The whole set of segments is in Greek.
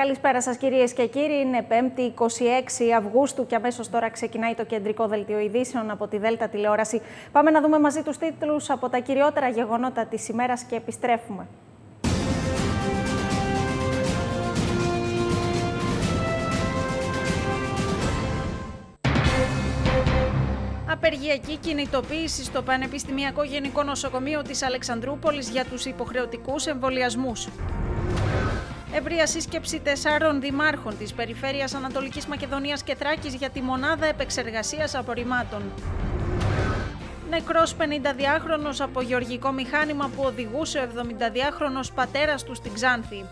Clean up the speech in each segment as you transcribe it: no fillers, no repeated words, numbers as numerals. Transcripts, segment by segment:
Καλησπέρα σας κυρίες και κύριοι. Είναι 5η 26 Αυγούστου και αμέσως τώρα ξεκινάει το κεντρικό δελτίο ειδήσεων από τη Δέλτα τηλεόραση. Πάμε να δούμε μαζί τους τίτλους από τα κυριότερα γεγονότα της ημέρας και επιστρέφουμε. Απεργιακή κινητοποίηση στο Πανεπιστημιακό Γενικό Νοσοκομείο της Αλεξανδρούπολης για τους υποχρεωτικούς εμβολιασμούς. Ευρεία σύσκεψη 4 δημάρχων της Περιφέρειας Ανατολικής Μακεδονίας και Θράκης για τη μονάδα επεξεργασίας απορριμμάτων. Νεκρός 52χρονος από γεωργικό μηχάνημα που οδηγούσε ο 72χρονος πατέρας του στην Ξάνθη.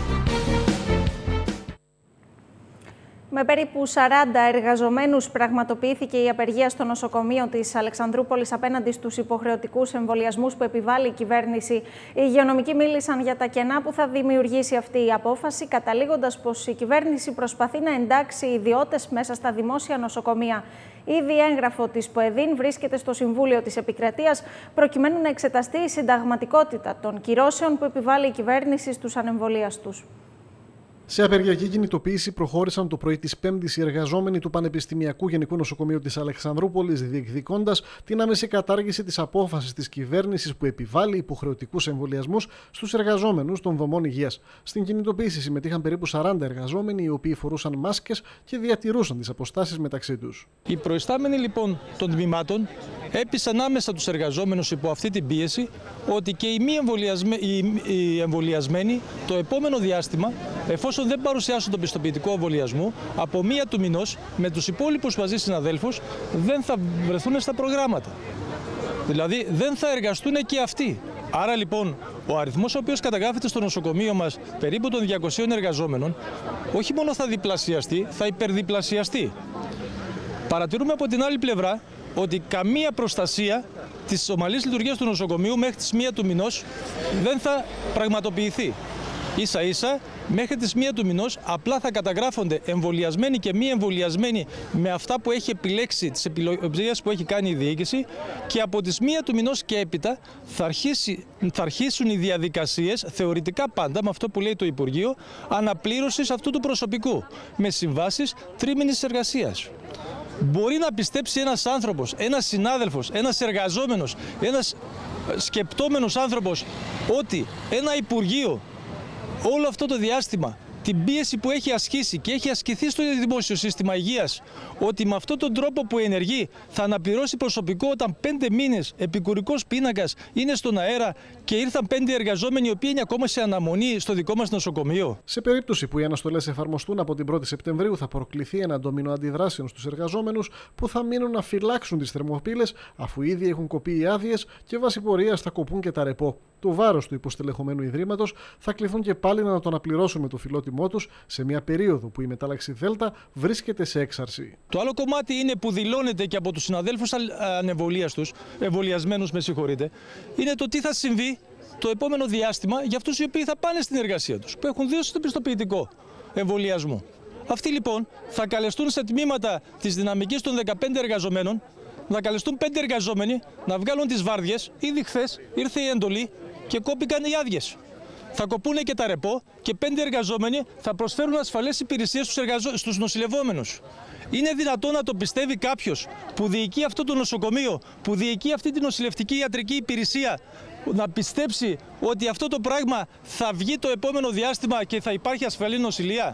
Με περίπου 40 εργαζομένους πραγματοποιήθηκε η απεργία στο νοσοκομείο της Αλεξανδρούπολης απέναντι στους υποχρεωτικούς εμβολιασμούς που επιβάλλει η κυβέρνηση. Οι υγειονομικοί μίλησαν για τα κενά που θα δημιουργήσει αυτή η απόφαση, καταλήγοντας πως η κυβέρνηση προσπαθεί να εντάξει ιδιώτες μέσα στα δημόσια νοσοκομεία. Ήδη έγγραφο της ΠΟΕΔΗΝ βρίσκεται στο Συμβούλιο της Επικρατείας προκειμένου να εξεταστεί η συνταγματικότητα των κυρώσεων που επιβάλλει η κυβέρνηση στους ανεμβολίαστους. Σε απεργιακή κινητοποίηση προχώρησαν το πρωί της Πέμπτης οι εργαζόμενοι του Πανεπιστημιακού Γενικού Νοσοκομείου της Αλεξανδρούπολης, διεκδικώντας την άμεση κατάργηση της απόφασης της κυβέρνησης που επιβάλλει υποχρεωτικούς εμβολιασμούς στους εργαζόμενους των δομών υγείας. Στην κινητοποίηση συμμετείχαν περίπου 40 εργαζόμενοι, οι οποίοι φορούσαν μάσκες και διατηρούσαν τις αποστάσεις μεταξύ τους. Οι προϊστάμενοι λοιπόν των τμήματων έπεισαν άμεσα τους εργαζόμενους υπό αυτή την πίεση ότι και οι εμβολιασμένοι το επόμενο διάστημα, εφόσον δεν παρουσιάσουν τον πιστοποιητικό εμβολιασμού, από 1 του μηνός με τους υπόλοιπους μαζί συναδέλφους δεν θα βρεθούν στα προγράμματα. Δηλαδή δεν θα εργαστούν και αυτοί. Άρα λοιπόν ο αριθμός ο οποίος καταγράφεται στο νοσοκομείο μας, περίπου των 200 εργαζόμενων, όχι μόνο θα διπλασιαστεί, θα υπερδιπλασιαστεί. Παρατηρούμε από την άλλη πλευρά ότι καμία προστασία της ομαλής λειτουργίας του νοσοκομείου μέχρι τις 1 του μηνός δεν θα πραγματοποιηθεί. Ίσα ίσα, μέχρι τις 1 του μηνός απλά θα καταγράφονται εμβολιασμένοι και μη εμβολιασμένοι με αυτά που έχει επιλέξει, τις επιλογές που έχει κάνει η διοίκηση, και από τις 1 του μηνός και έπειτα θα αρχίσουν οι διαδικασίες, θεωρητικά πάντα με αυτό που λέει το Υπουργείο, αναπλήρωσης αυτού του προσωπικού με συμβάσεις τρίμηνης εργασίας. Μπορεί να πιστέψει ένας άνθρωπος, ένας συνάδελφος, ένας εργαζόμενος, ένας σκεπτόμενος άνθρωπος ότι ένα Υπουργείο όλο αυτό το διάστημα την πίεση που έχει ασκήσει και έχει ασκηθεί στο δημόσιο σύστημα υγείας, ότι με αυτόν τον τρόπο που ενεργεί θα αναπληρώσει προσωπικό όταν 5 μήνες επικουρικός πίνακας είναι στον αέρα και ήρθαν 5 εργαζόμενοι οι οποίοι είναι ακόμα σε αναμονή στο δικό μας νοσοκομείο. Σε περίπτωση που οι αναστολές εφαρμοστούν από την 1η Σεπτεμβρίου, θα προκληθεί ένα ντομίνο αντιδράσεων στους εργαζόμενους που θα μείνουν να φυλάξουν τις θερμοπύλες, αφού ήδη έχουν κοπεί οι άδειες και βάσει πορείας θα κοπούν και τα ρεπό. Το βάρος του υποστελεχωμένου ιδρύματος θα κληθούν και πάλι να το αναπληρώσουν με το φιλότιμό τους σε μια περίοδο που η μετάλλαξη Δέλτα βρίσκεται σε έξαρση. Το άλλο κομμάτι είναι που δηλώνεται και από τους συναδέλφους εμβολιασμένους, είναι το τι θα συμβεί το επόμενο διάστημα για αυτούς οι οποίοι θα πάνε στην εργασία τους, που έχουν δώσει το πιστοποιητικό εμβολιασμού. Αυτοί λοιπόν θα καλεστούν σε τμήματα της δυναμικής των 15 εργαζομένων, να καλεστούν 5 εργαζόμενοι να βγάλουν τις βάρδιες. Ήδη χθες ήρθε η εντολή και κόπηκαν οι άδειες. Θα κοπούνε και τα ρεπό και 5 εργαζόμενοι θα προσφέρουν ασφαλές υπηρεσίες στους νοσηλευόμενους. Είναι δυνατόν να το πιστεύει κάποιος που διοικεί αυτό το νοσοκομείο, που διοικεί αυτή τη νοσηλευτική ιατρική υπηρεσία, να πιστέψει ότι αυτό το πράγμα θα βγει το επόμενο διάστημα και θα υπάρχει ασφαλή νοσηλεία?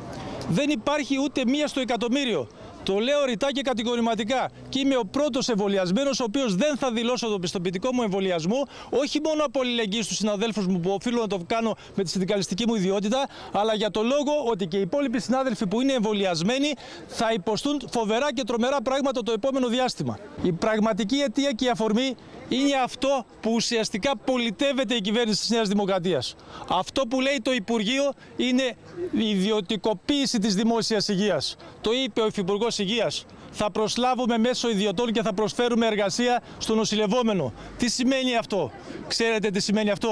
Δεν υπάρχει ούτε μία στο εκατομμύριο. Το λέω ρητά και κατηγορηματικά και είμαι ο πρώτος εμβολιασμένος ο οποίος δεν θα δηλώσω το πιστοποιητικό μου εμβολιασμού, όχι μόνο από αλληλεγγύη στους συναδέλφους μου που οφείλω να το κάνω με τη συνδικαλιστική μου ιδιότητα, αλλά για το λόγο ότι και οι υπόλοιποι συνάδελφοι που είναι εμβολιασμένοι θα υποστούν φοβερά και τρομερά πράγματα το επόμενο διάστημα. Η πραγματική αιτία και η αφορμή είναι αυτό που ουσιαστικά πολιτεύεται η κυβέρνηση της Νέας Δημοκρατίας. Αυτό που λέει το Υπουργείο είναι η ιδιωτικοποίηση της δημόσιας υγείας. Το είπε ο Υφυπουργός Υγείας. Θα προσλάβουμε μέσω ιδιωτών και θα προσφέρουμε εργασία στον νοσηλευόμενο. Τι σημαίνει αυτό? Ξέρετε τι σημαίνει αυτό?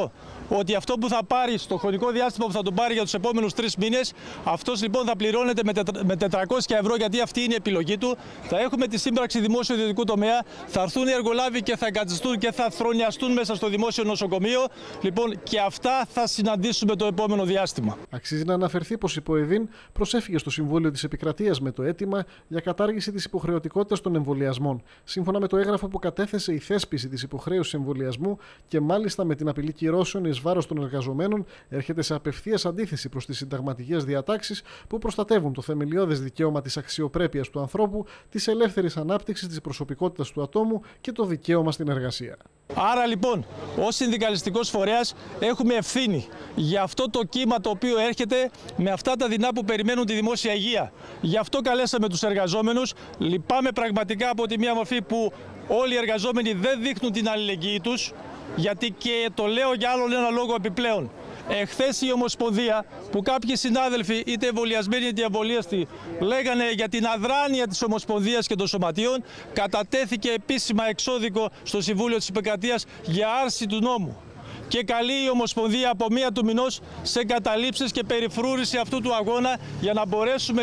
ότι αυτό που θα πάρει στο χρονικό διάστημα που θα τον πάρει για τους επόμενους 3 μήνες, αυτός λοιπόν θα πληρώνεται με 400 ευρώ, γιατί αυτή είναι η επιλογή του. Θα έχουμε τη σύμπραξη δημόσιο-ιδιωτικού τομέα, θα έρθουν οι εργολάβοι και θα εγκαταστούν και θα θρονιαστούν μέσα στο δημόσιο νοσοκομείο. Λοιπόν, και αυτά θα συναντήσουμε το επόμενο διάστημα. Αξίζει να αναφερθεί πως η ΠΟΕΔΗΝ προσέφυγε στο Συμβούλιο της Επικρατείας με το αίτημα για κατάργηση της υποχρεωτικότητας των εμβολιασμών. Σύμφωνα με το έγγραφο που κατέθεσε, η θέσπιση της υποχρέωσης εμβολιασμού και μάλιστα με την απειλή κυρώσεων εις βάρος των εργαζομένων έρχεται σε απευθείας αντίθεση προς τις συνταγματικές διατάξεις που προστατεύουν το θεμελιώδες δικαίωμα της αξιοπρέπειας του ανθρώπου, της ελεύθερης ανάπτυξης της προσωπικότητας του ατόμου και το δικαίωμα στην εργασία. Άρα λοιπόν, ως συνδικαλιστικός φορέας έχουμε ευθύνη για αυτό το κύμα το οποίο έρχεται με αυτά τα δεινά που περιμένουν τη δημόσια υγεία. Γι' αυτό καλέσαμε τους εργαζόμενους. Λυπάμαι πραγματικά από τη μία μορφή που όλοι οι εργαζόμενοι δεν δείχνουν την αλληλεγγύη τους, γιατί και το λέω για άλλον ένα λόγο επιπλέον. Εχθές η Ομοσπονδία, που κάποιοι συνάδελφοι, είτε εμβολιασμένοι είτε εμβολίαστοι, λέγανε για την αδράνεια της Ομοσπονδίας και των σωματείων, κατατέθηκε επίσημα εξώδικο στο Συμβούλιο της Επικρατείας για άρση του νόμου. Και καλεί η Ομοσπονδία από 1 του μηνός σε καταλήψεις και περιφρούρηση αυτού του αγώνα, για να μπορέσουμε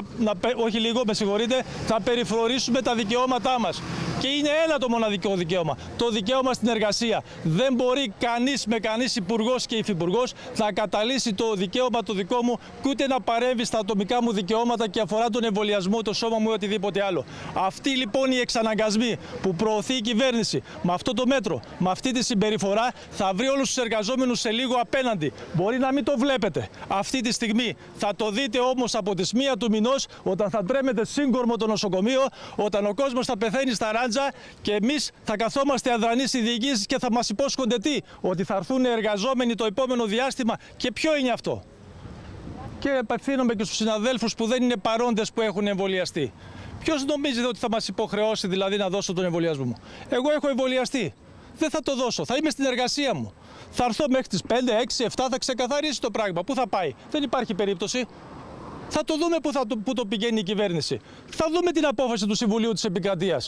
θα περιφρουρήσουμε τα δικαιώματά μας. Και είναι ένα το μοναδικό δικαίωμα, το δικαίωμα στην εργασία. Δεν μπορεί κανείς υπουργός και υφυπουργός να καταλύσει το δικαίωμα το δικό μου, και ούτε να παρέμβει στα ατομικά μου δικαιώματα και αφορά τον εμβολιασμό, το σώμα μου ή οτιδήποτε άλλο. Αυτοί λοιπόν οι εξαναγκασμοί που προωθεί η κυβέρνηση με αυτό το μέτρο, με αυτή τη συμπεριφορά, θα βρει όλους τους εργαζόμενους σε λίγο απέναντι. Μπορεί να μην το βλέπετε αυτή τη στιγμή, θα το δείτε όμως από τις 1 του μηνός, όταν θα τρέμετε σύγκορμο το νοσοκομείο, όταν ο κόσμος θα πεθαίνει στα ράντζα και εμείς θα καθόμαστε αδρανείς οι διοικήσεις και θα μας υπόσχονται τι? Ότι θα έρθουν εργαζόμενοι το επόμενο διάστημα. Και ποιο είναι αυτό? Και απευθύνομαι και στους συναδέλφους που δεν είναι παρόντες, που έχουν εμβολιαστεί. Ποιος νομίζετε ότι θα μας υποχρεώσει δηλαδή να δώσω τον εμβολιασμό μου? Εγώ έχω εμβολιαστεί. Δεν θα το δώσω. Θα είμαι στην εργασία μου. Θα έρθω μέχρι τις 5, 6, 7, θα ξεκαθαρίσει το πράγμα. Πού θα πάει? Δεν υπάρχει περίπτωση. Θα το δούμε πού το πηγαίνει η κυβέρνηση. Θα δούμε την απόφαση του Συμβουλίου της Επικρατείας.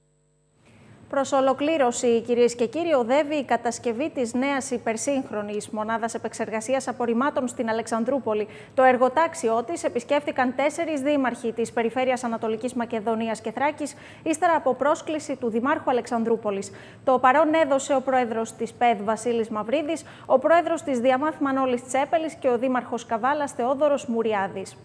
Προς ολοκλήρωση, κυρίες και κύριοι, οδεύει η κατασκευή της νέας υπερσύγχρονης μονάδας επεξεργασίας απορριμμάτων στην Αλεξανδρούπολη. Το εργοτάξιό της επισκέφτηκαν 4 δήμαρχοι της περιφέρειας Ανατολικής Μακεδονίας και Θράκης, ύστερα από πρόσκληση του Δημάρχου Αλεξανδρούπολης. Το παρόν έδωσε ο πρόεδρος της ΠΕΔ Βασίλης Μαυρίδης, ο πρόεδρος της Διαμάθ Μανώλης Τσέπελης και ο δήμαρχος Καβάλας Θεόδωρος Μουριάδης.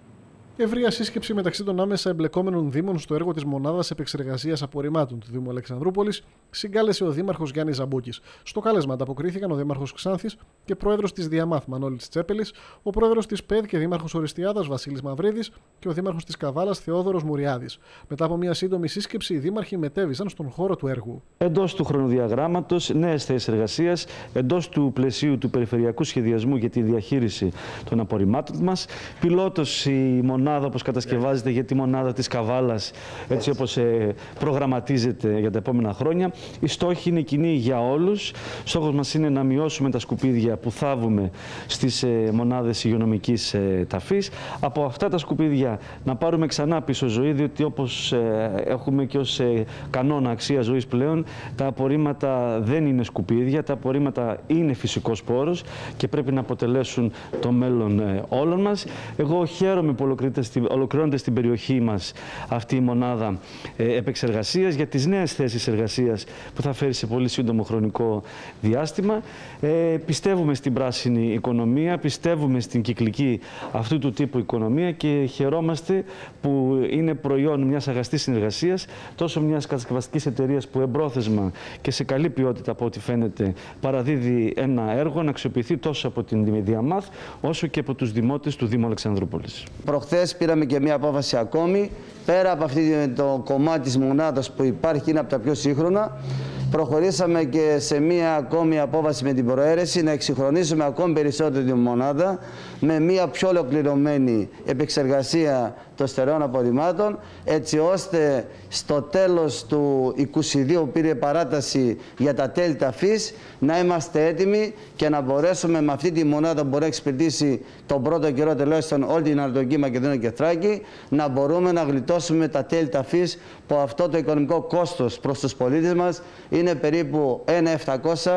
Ευρεία σύσκεψη μεταξύ των άμεσα εμπλεκόμενων δήμων στο έργο της Μονάδας Επεξεργασίας Απορριμμάτων του Δήμου Αλεξανδρούπολης συγκάλεσε ο Δήμαρχος Γιάννης Ζαμπούκης. Στο κάλεσμα ανταποκρίθηκαν ο Δήμαρχος Ξάνθης και πρόεδρος της Διαμάθ Μανώλης Τσέπελης, ο πρόεδρος της ΠΕΔ και δήμαρχος Οριστιάδας Βασίλης Μαυρίδης και ο δήμαρχος της Καβάλας Θεόδωρος Μουριάδης. Μετά από μια σύντομη σύσκεψη, οι δήμαρχοι μετέβησαν στον χώρο του έργου. Εντός του χρονοδιαγράμματος, νέες θέσεις εργασίας, εντός του πλαισίου του περιφερειακού σχεδιασμού για τη διαχείριση των απορριμμάτων μας. Πιλότος η μονάδα όπως κατασκευάζεται για τη μονάδα της Καβάλας, έτσι όπως προγραμματίζεται για τα επόμενα χρόνια. Οι στόχοι είναι κοινοί για όλους. Στόχος μας είναι να μειώσουμε τα σκουπίδια που θάβουμε στις μονάδες υγειονομικής ταφής. Από αυτά τα σκουπίδια να πάρουμε ξανά πίσω ζωή, διότι όπως έχουμε και ως κανόνα αξία ζωής πλέον, τα απορρίμματα δεν είναι σκουπίδια, τα απορρίμματα είναι φυσικός πόρος και πρέπει να αποτελέσουν το μέλλον όλων μας. Εγώ χαίρομαι που ολοκληρώνεται στην περιοχή μας αυτή η μονάδα επεξεργασίας για τις νέες θέσεις εργασίας που θα φέρει σε πολύ σύντομο χρονικό διάστημα. Πιστεύουμε στην πράσινη οικονομία, πιστεύουμε στην κυκλική αυτού του τύπου οικονομία και χαιρόμαστε που είναι προϊόν μιας αγαστής συνεργασίας τόσο μιας κατασκευαστικής εταιρείας που εμπρόθεσμα και σε καλή ποιότητα από ό,τι φαίνεται παραδίδει ένα έργο να αξιοποιηθεί τόσο από την Διαμάθ όσο και από τους δημότες του Δήμου Αλεξανδρούπολης. Προχθές πήραμε και μια απόφαση ακόμη, πέρα από αυτή το κομμάτι της μονάδας που υπάρχει, είναι από τα πιο σύγχρονα. Προχωρήσαμε και σε μία ακόμη απόφαση με την προαίρεση να εξυγχρονίσουμε ακόμη περισσότερο τη μονάδα με μία πιο ολοκληρωμένη επεξεργασία των στερεών απορριμμάτων, έτσι ώστε στο τέλος του 2022 που πήρε παράταση για τα τέλη ταφής να είμαστε έτοιμοι και να μπορέσουμε με αυτή τη μονάδα που μπορεί να εξυπηρετήσει τον πρώτο καιρό τουλάχιστον όλη την Ανατολική Μακεδονία και Θράκη, να μπορούμε να γλιτώσουμε τα τέλη ταφής, που αυτό το οικονομικό κόστος προς τους πολίτες μας είναι περίπου 1.700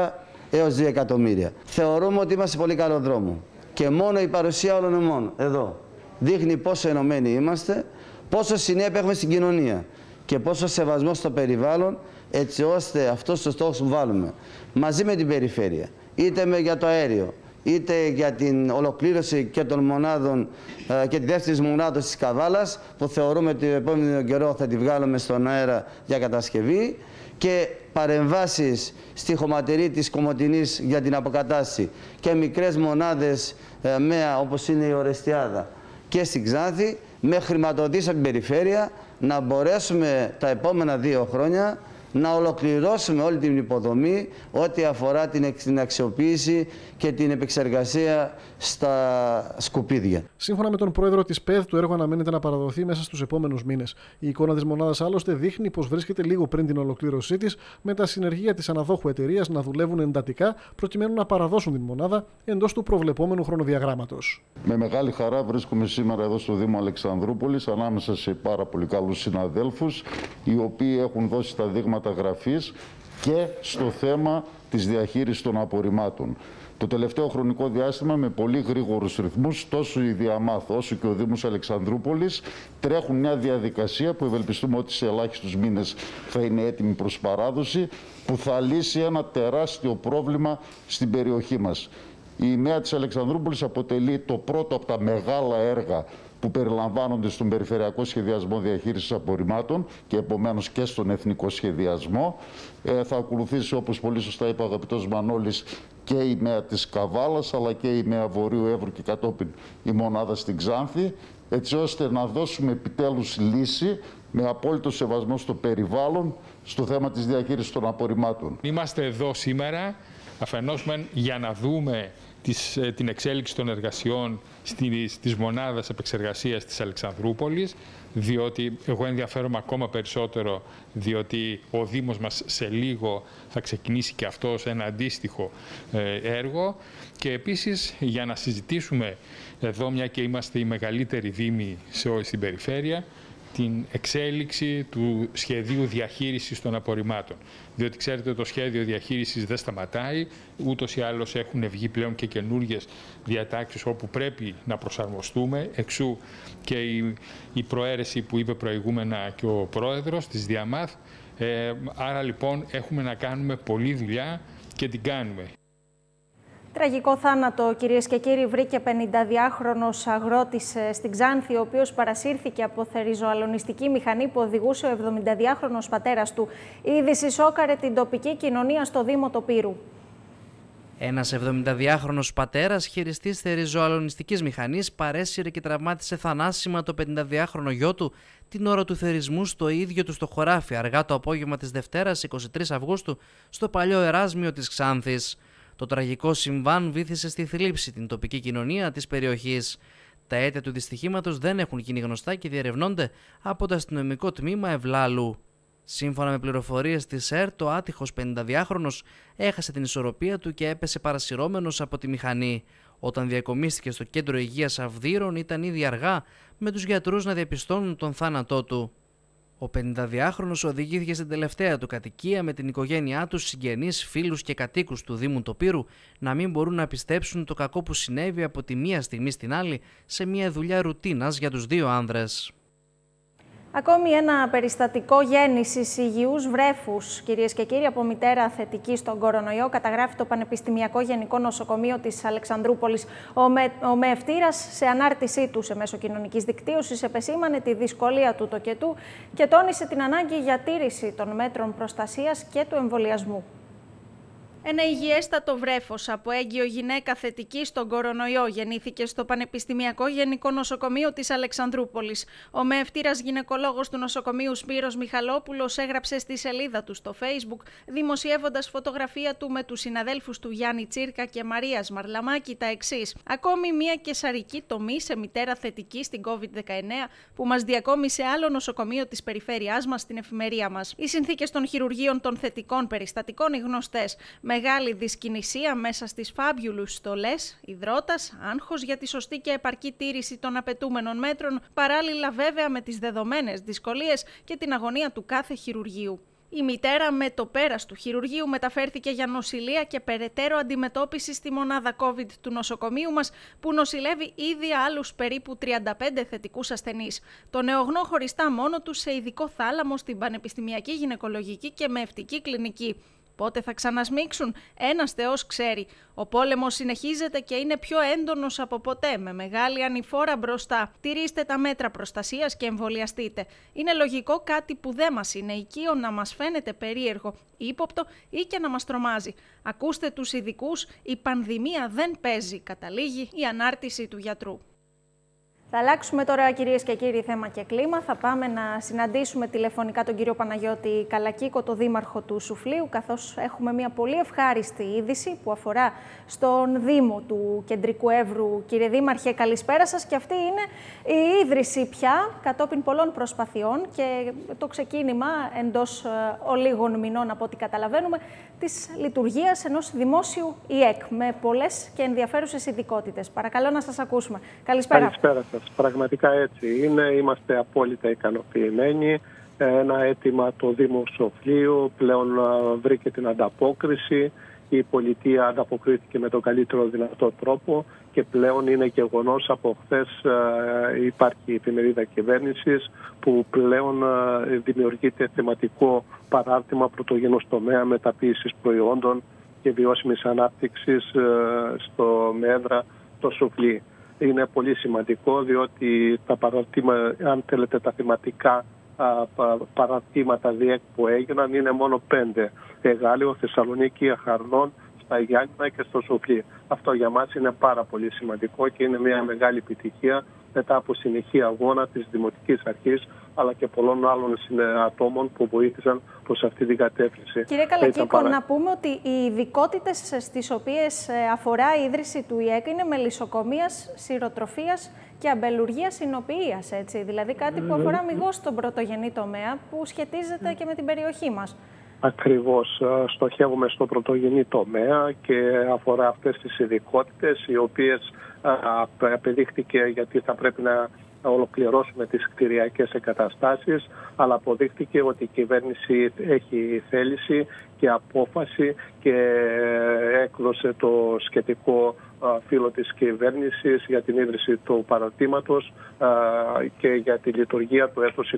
έως 2 εκατομμύρια. Θεωρούμε ότι είμαστε σε πολύ καλό δρόμο. Και μόνο η παρουσία όλων εμών εδώ δείχνει πόσο ενωμένοι είμαστε, πόσο συνέπεια έχουμε στην κοινωνία και πόσο σεβασμό στο περιβάλλον, έτσι ώστε αυτός ο στόχος που βάλουμε μαζί με την περιφέρεια, είτε για το αέριο, είτε για την ολοκλήρωση και των μονάδων και τη δεύτερη μονάδα της Καβάλας, που θεωρούμε ότι το επόμενο καιρό θα τη βγάλουμε στον αέρα για κατασκευή, και παρεμβάσεις στη χωματερή της Κομοτηνής για την αποκατάσταση και μικρές μονάδες ΜΕΑ όπως είναι η Ορεστιάδα και στην Ξάνθη, με χρηματοδότηση από την περιφέρεια, να μπορέσουμε τα επόμενα 2 χρόνια να ολοκληρώσουμε όλη την υποδομή ό,τι αφορά την αξιοποίηση και την επεξεργασία στα σκουπίδια. Σύμφωνα με τον πρόεδρο της ΠΕΔ, το έργο αναμένεται να παραδοθεί μέσα στους επόμενους μήνες. Η εικόνα της μονάδας άλλωστε δείχνει πως βρίσκεται λίγο πριν την ολοκλήρωσή της, με τα συνεργεία της αναδόχου εταιρείας να δουλεύουν εντατικά προκειμένου να παραδώσουν την μονάδα εντός του προβλεπόμενου χρονοδιαγράμματος. Με μεγάλη χαρά βρίσκομαι σήμερα εδώ στο Δήμο Αλεξανδρούπολης, ανάμεσα σε πάρα πολύ καλούς συναδέλφους, οι οποίοι έχουν δώσει τα δείγματα γραφής και στο θέμα της διαχείρισης των απορριμμάτων. Το τελευταίο χρονικό διάστημα, με πολύ γρήγορους ρυθμούς, τόσο η Διαμάθ όσο και ο Δήμος Αλεξανδρούπολης τρέχουν μια διαδικασία που ευελπιστούμε ότι σε ελάχιστους μήνες θα είναι έτοιμη προς παράδοση, που θα λύσει ένα τεράστιο πρόβλημα στην περιοχή μας. Η ΜΕΑ της Αλεξανδρούπολης αποτελεί το πρώτο από τα μεγάλα έργα που περιλαμβάνονται στον Περιφερειακό Σχεδιασμό Διαχείρισης Απορριμμάτων και επομένως και στον Εθνικό Σχεδιασμό. Θα ακολουθήσει, όπως πολύ σωστά είπε ο αγαπητός Μανώλης, και η ΜΕΑ της Καβάλας, αλλά και η ΜΕΑ Βορείου Εύρου και κατόπιν η μονάδα στην Ξάνθη, έτσι ώστε να δώσουμε επιτέλους λύση με απόλυτο σεβασμό στο περιβάλλον στο θέμα της διαχείρισης των απορριμμάτων. Είμαστε εδώ σήμερα αφενός για να δούμε την εξέλιξη των εργασιών της μονάδας επεξεργασίας της Αλεξανδρούπολης, διότι εγώ ενδιαφέρομαι ακόμα περισσότερο, διότι ο Δήμος μας σε λίγο θα ξεκινήσει και αυτός ένα αντίστοιχο έργο, και επίσης για να συζητήσουμε εδώ, μια και είμαστε η μεγαλύτερη δήμη στην περιφέρεια, την εξέλιξη του σχεδίου διαχείρισης των απορριμμάτων. Διότι ξέρετε, το σχέδιο διαχείρισης δεν σταματάει, ούτως ή άλλως έχουν βγει πλέον και καινούργιες διατάξεις όπου πρέπει να προσαρμοστούμε, εξού και η προαίρεση που είπε προηγούμενα και ο πρόεδρος της Διαμάθ. Άρα λοιπόν έχουμε να κάνουμε πολλή δουλειά και την κάνουμε. Τραγικό θάνατο, κυρίες και κύριοι, βρήκε 52χρονος αγρότης στην Ξάνθη, ο οποίος παρασύρθηκε από θερριζοαλωνιστική μηχανή που οδηγούσε ο 72χρονος πατέρας του. Η είδηση σόκαρε την τοπική κοινωνία στο Δήμο Τοπύρου. Ένας 72χρονος πατέρας, χειριστής θερριζοαλωνιστικής μηχανής, παρέσυρε και τραυμάτισε θανάσιμα το 52χρονο γιο του την ώρα του θερισμού στο ίδιο του στο χωράφι, αργά το απόγευμα της Δευτέρας 23 Αυγούστου, στο παλιό Εράσμιο της Ξάνθης. Το τραγικό συμβάν βύθισε στη θλίψη την τοπική κοινωνία της περιοχής. Τα αίτια του δυστυχήματος δεν έχουν γίνει γνωστά και διερευνώνται από το αστυνομικό τμήμα Ευλάλου. Σύμφωνα με πληροφορίες της ΕΡΤ, το άτυχος 52χρονος έχασε την ισορροπία του και έπεσε παρασυρώμενος από τη μηχανή. Όταν διακομίστηκε στο κέντρο υγείας Αυδείρων, ήταν ήδη αργά, με τους γιατρούς να διαπιστώνουν τον θάνατό του. Ο 52χρονος οδηγήθηκε στην τελευταία του κατοικία με την οικογένειά του, συγγενείς, φίλους και κατοίκους του Δήμου Τοπύρου να μην μπορούν να πιστέψουν το κακό που συνέβη από τη μία στιγμή στην άλλη σε μια δουλειά ρουτίνας για τους δύο άνδρες. Ακόμη ένα περιστατικό γέννησης υγιούς βρέφους, κυρίες και κύριοι, από μητέρα θετική στον κορονοϊό, καταγράφει το Πανεπιστημιακό Γενικό Νοσοκομείο της Αλεξανδρούπολης. Ο μεευτήρας, σε ανάρτησή του σε μέσο κοινωνικής δικτύωσης, επεσήμανε τη δυσκολία του τοκετού και τόνισε την ανάγκη για τήρηση των μέτρων προστασίας και του εμβολιασμού. Ένα υγιέστατο βρέφος από έγκυο γυναίκα θετική στον κορονοϊό γεννήθηκε στο Πανεπιστημιακό Γενικό Νοσοκομείο της Αλεξανδρούπολης. Ο μεευτήρας γυναικολόγος του νοσοκομείου Σπύρος Μιχαλόπουλος έγραψε στη σελίδα του στο Facebook, δημοσιεύοντας φωτογραφία του με τους συναδέλφους του Γιάννη Τσίρκα και Μαρίας Μαρλαμάκη, τα εξής: ακόμη μια καισαρική τομή σε μητέρα θετική στην COVID-19 που μας διακόμισε άλλο νοσοκομείο της περιφέρειάς μας στην εφημερία μας. Οι συνθήκες των χειρουργείων των θετικών περιστατικών οι γνωστές. Μεγάλη δυσκινησία μέσα στις φάμπιουλους στολές, υδρότας, άγχος για τη σωστή και επαρκή τήρηση των απαιτούμενων μέτρων, παράλληλα βέβαια με τις δεδομένες δυσκολίες και την αγωνία του κάθε χειρουργείου. Η μητέρα με το πέρας του χειρουργείου μεταφέρθηκε για νοσηλεία και περαιτέρω αντιμετώπιση στη μονάδα COVID του νοσοκομείου μας, που νοσηλεύει ήδη άλλους περίπου 35 θετικούς ασθενείς. Το νεογνώ χωριστά μόνο του σε ειδικό θάλαμο στην Πανεπιστημιακή Γυναικολογική και Μευτική Κλινική. Πότε θα ξανασμίξουν, ένας Θεός ξέρει. Ο πόλεμος συνεχίζεται και είναι πιο έντονος από ποτέ, με μεγάλη ανηφόρα μπροστά. Τηρήστε τα μέτρα προστασίας και εμβολιαστείτε. Είναι λογικό κάτι που δεν μας είναι οικείο να μας φαίνεται περίεργο, ύποπτο ή και να μας τρομάζει. Ακούστε τους ειδικούς, η πανδημία δεν παίζει, καταλήγει η ανάρτηση του γιατρού. Θα αλλάξουμε τώρα, κυρίες και κύριοι, θέμα και κλίμα. Θα πάμε να συναντήσουμε τηλεφωνικά τον κύριο Παναγιώτη Καλακίκο, το δήμαρχο του Σουφλίου, καθώς έχουμε μια πολύ ευχάριστη είδηση που αφορά στον Δήμο του Κεντρικού Εύρου. Κύριε Δήμαρχε, καλησπέρα σας. Και αυτή είναι η ίδρυση πια, κατόπιν πολλών προσπαθειών και το ξεκίνημα εντός ολίγων μηνών, από ό,τι καταλαβαίνουμε, της λειτουργίας ενός δημόσιου ΙΕΚ με πολλές και ενδιαφέρουσες ειδικότητες. Παρακαλώ να σας ακούσουμε. Καλησπέρα. Καλησπέρα σας. Πραγματικά έτσι είναι. Είμαστε απόλυτα ικανοποιημένοι. Ένα αίτημα το Δήμου Σουφλίου πλέον βρήκε την ανταπόκριση. Η πολιτεία ανταποκρίθηκε με τον καλύτερο δυνατό τρόπο και πλέον είναι γεγονός. Από χθες υπάρχει η εφημερίδα κυβέρνησης που πλέον δημιουργείται θεματικό παράρτημα πρωτογενούς τομέα μεταποίησης προϊόντων και βιώσιμης ανάπτυξης στο ΜΕΔΡΑ το Σουφλί. Είναι πολύ σημαντικό, διότι τα παραρτήματα, αν θέλετε, τα θεματικά παραρτήματα ΔΙΕΚ που έγιναν είναι μόνο 5. Εγάλεο, Θεσσαλονίκη, Αχαρνών, στα Γιάννηνα και στο Σουφλί. Αυτό για μας είναι πάρα πολύ σημαντικό και είναι μια μεγάλη επιτυχία μετά από συνεχή αγώνα της Δημοτικής Αρχής αλλά και πολλών άλλων ατόμων που βοήθησαν προς αυτή την κατεύθυνση. Κύριε Καλακίκο, να πούμε ότι οι ειδικότητες στις οποίες αφορά η ίδρυση του ΙΕΚ είναι μελισσοκομείας, σειροτροφίας και αμπελουργίας συνοποιείας, έτσι. Δηλαδή κάτι που αφορά αμιγώς στον πρωτογενή τομέα που σχετίζεται και με την περιοχή μας. Ακριβώς. Στοχεύουμε στο πρωτογενή τομέα και αφορά αυτές τις ειδικότητες, οι οποίες απεδείχθηκε, γιατί θα πρέπει να ολοκληρώσουμε τις κτηριακές εγκαταστάσεις, αλλά αποδείχθηκε ότι η κυβέρνηση έχει θέληση και απόφαση και έκδοσε το σχετικό φύλλο της κυβέρνησης για την ίδρυση του παραρτήματος και για τη λειτουργία του έτους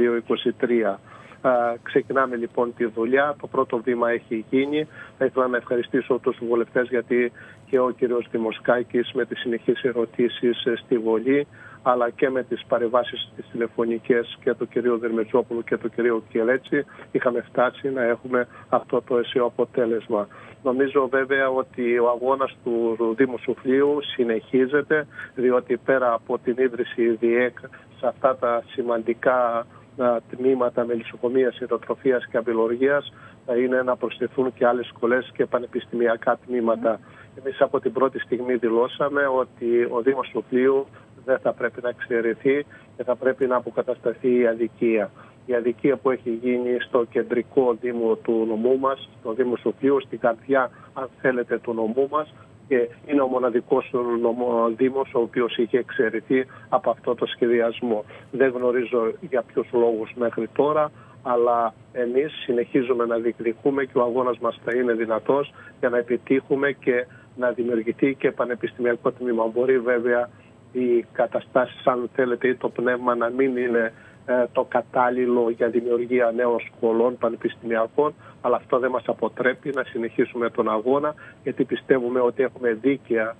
22-23. Ξεκινάμε λοιπόν τη δουλειά. Το πρώτο βήμα έχει γίνει. Θα ήθελα να ευχαριστήσω τους βουλευτές, γιατί και ο κύριος Δημοσκάκης με τις συνεχείς ερωτήσεις στη Βολή, αλλά και με τις παρεμβάσεις τις τηλεφωνικές και του κυρίου Δερμετζόπουλου και του κυρίου Κιελέτσι, είχαμε φτάσει να έχουμε αυτό το αισιό αποτέλεσμα. Νομίζω βέβαια ότι ο αγώνας του Δήμου Σουφλίου συνεχίζεται, διότι πέρα από την ίδρυση ΔΙΕΚ σε αυτά τα σημαντικά τμήματα μελισσοκομείας, σειροτροφίας και αμπελουργίας είναι να προσθεθούν και άλλες σχολές και πανεπιστημιακά τμήματα. Εμείς από την πρώτη στιγμή δηλώσαμε ότι ο Δήμος Σουφλίου δεν θα πρέπει να εξαιρεθεί και θα πρέπει να αποκατασταθεί η αδικία. Η αδικία που έχει γίνει στο κεντρικό δήμο του νομού μας, στο Δήμο Σουφλίου, στην καρδιά, αν θέλετε, του νομού μας, και είναι ο μοναδικός δήμος ο οποίος είχε εξαιρεθεί από αυτό το σχεδιασμό. Δεν γνωρίζω για ποιους λόγους μέχρι τώρα, αλλά εμείς συνεχίζουμε να διεκδικούμε και ο αγώνας μας θα είναι δυνατός για να επιτύχουμε και να δημιουργηθεί και πανεπιστημιακό τμήμα. Μπορεί βέβαια οι καταστάσεις, αν θέλετε, ή το πνεύμα να μην είναι το κατάλληλο για δημιουργία νέων σχολών πανεπιστημιακών, αλλά αυτό δεν μας αποτρέπει να συνεχίσουμε τον αγώνα, γιατί πιστεύουμε ότι έχουμε δίκαια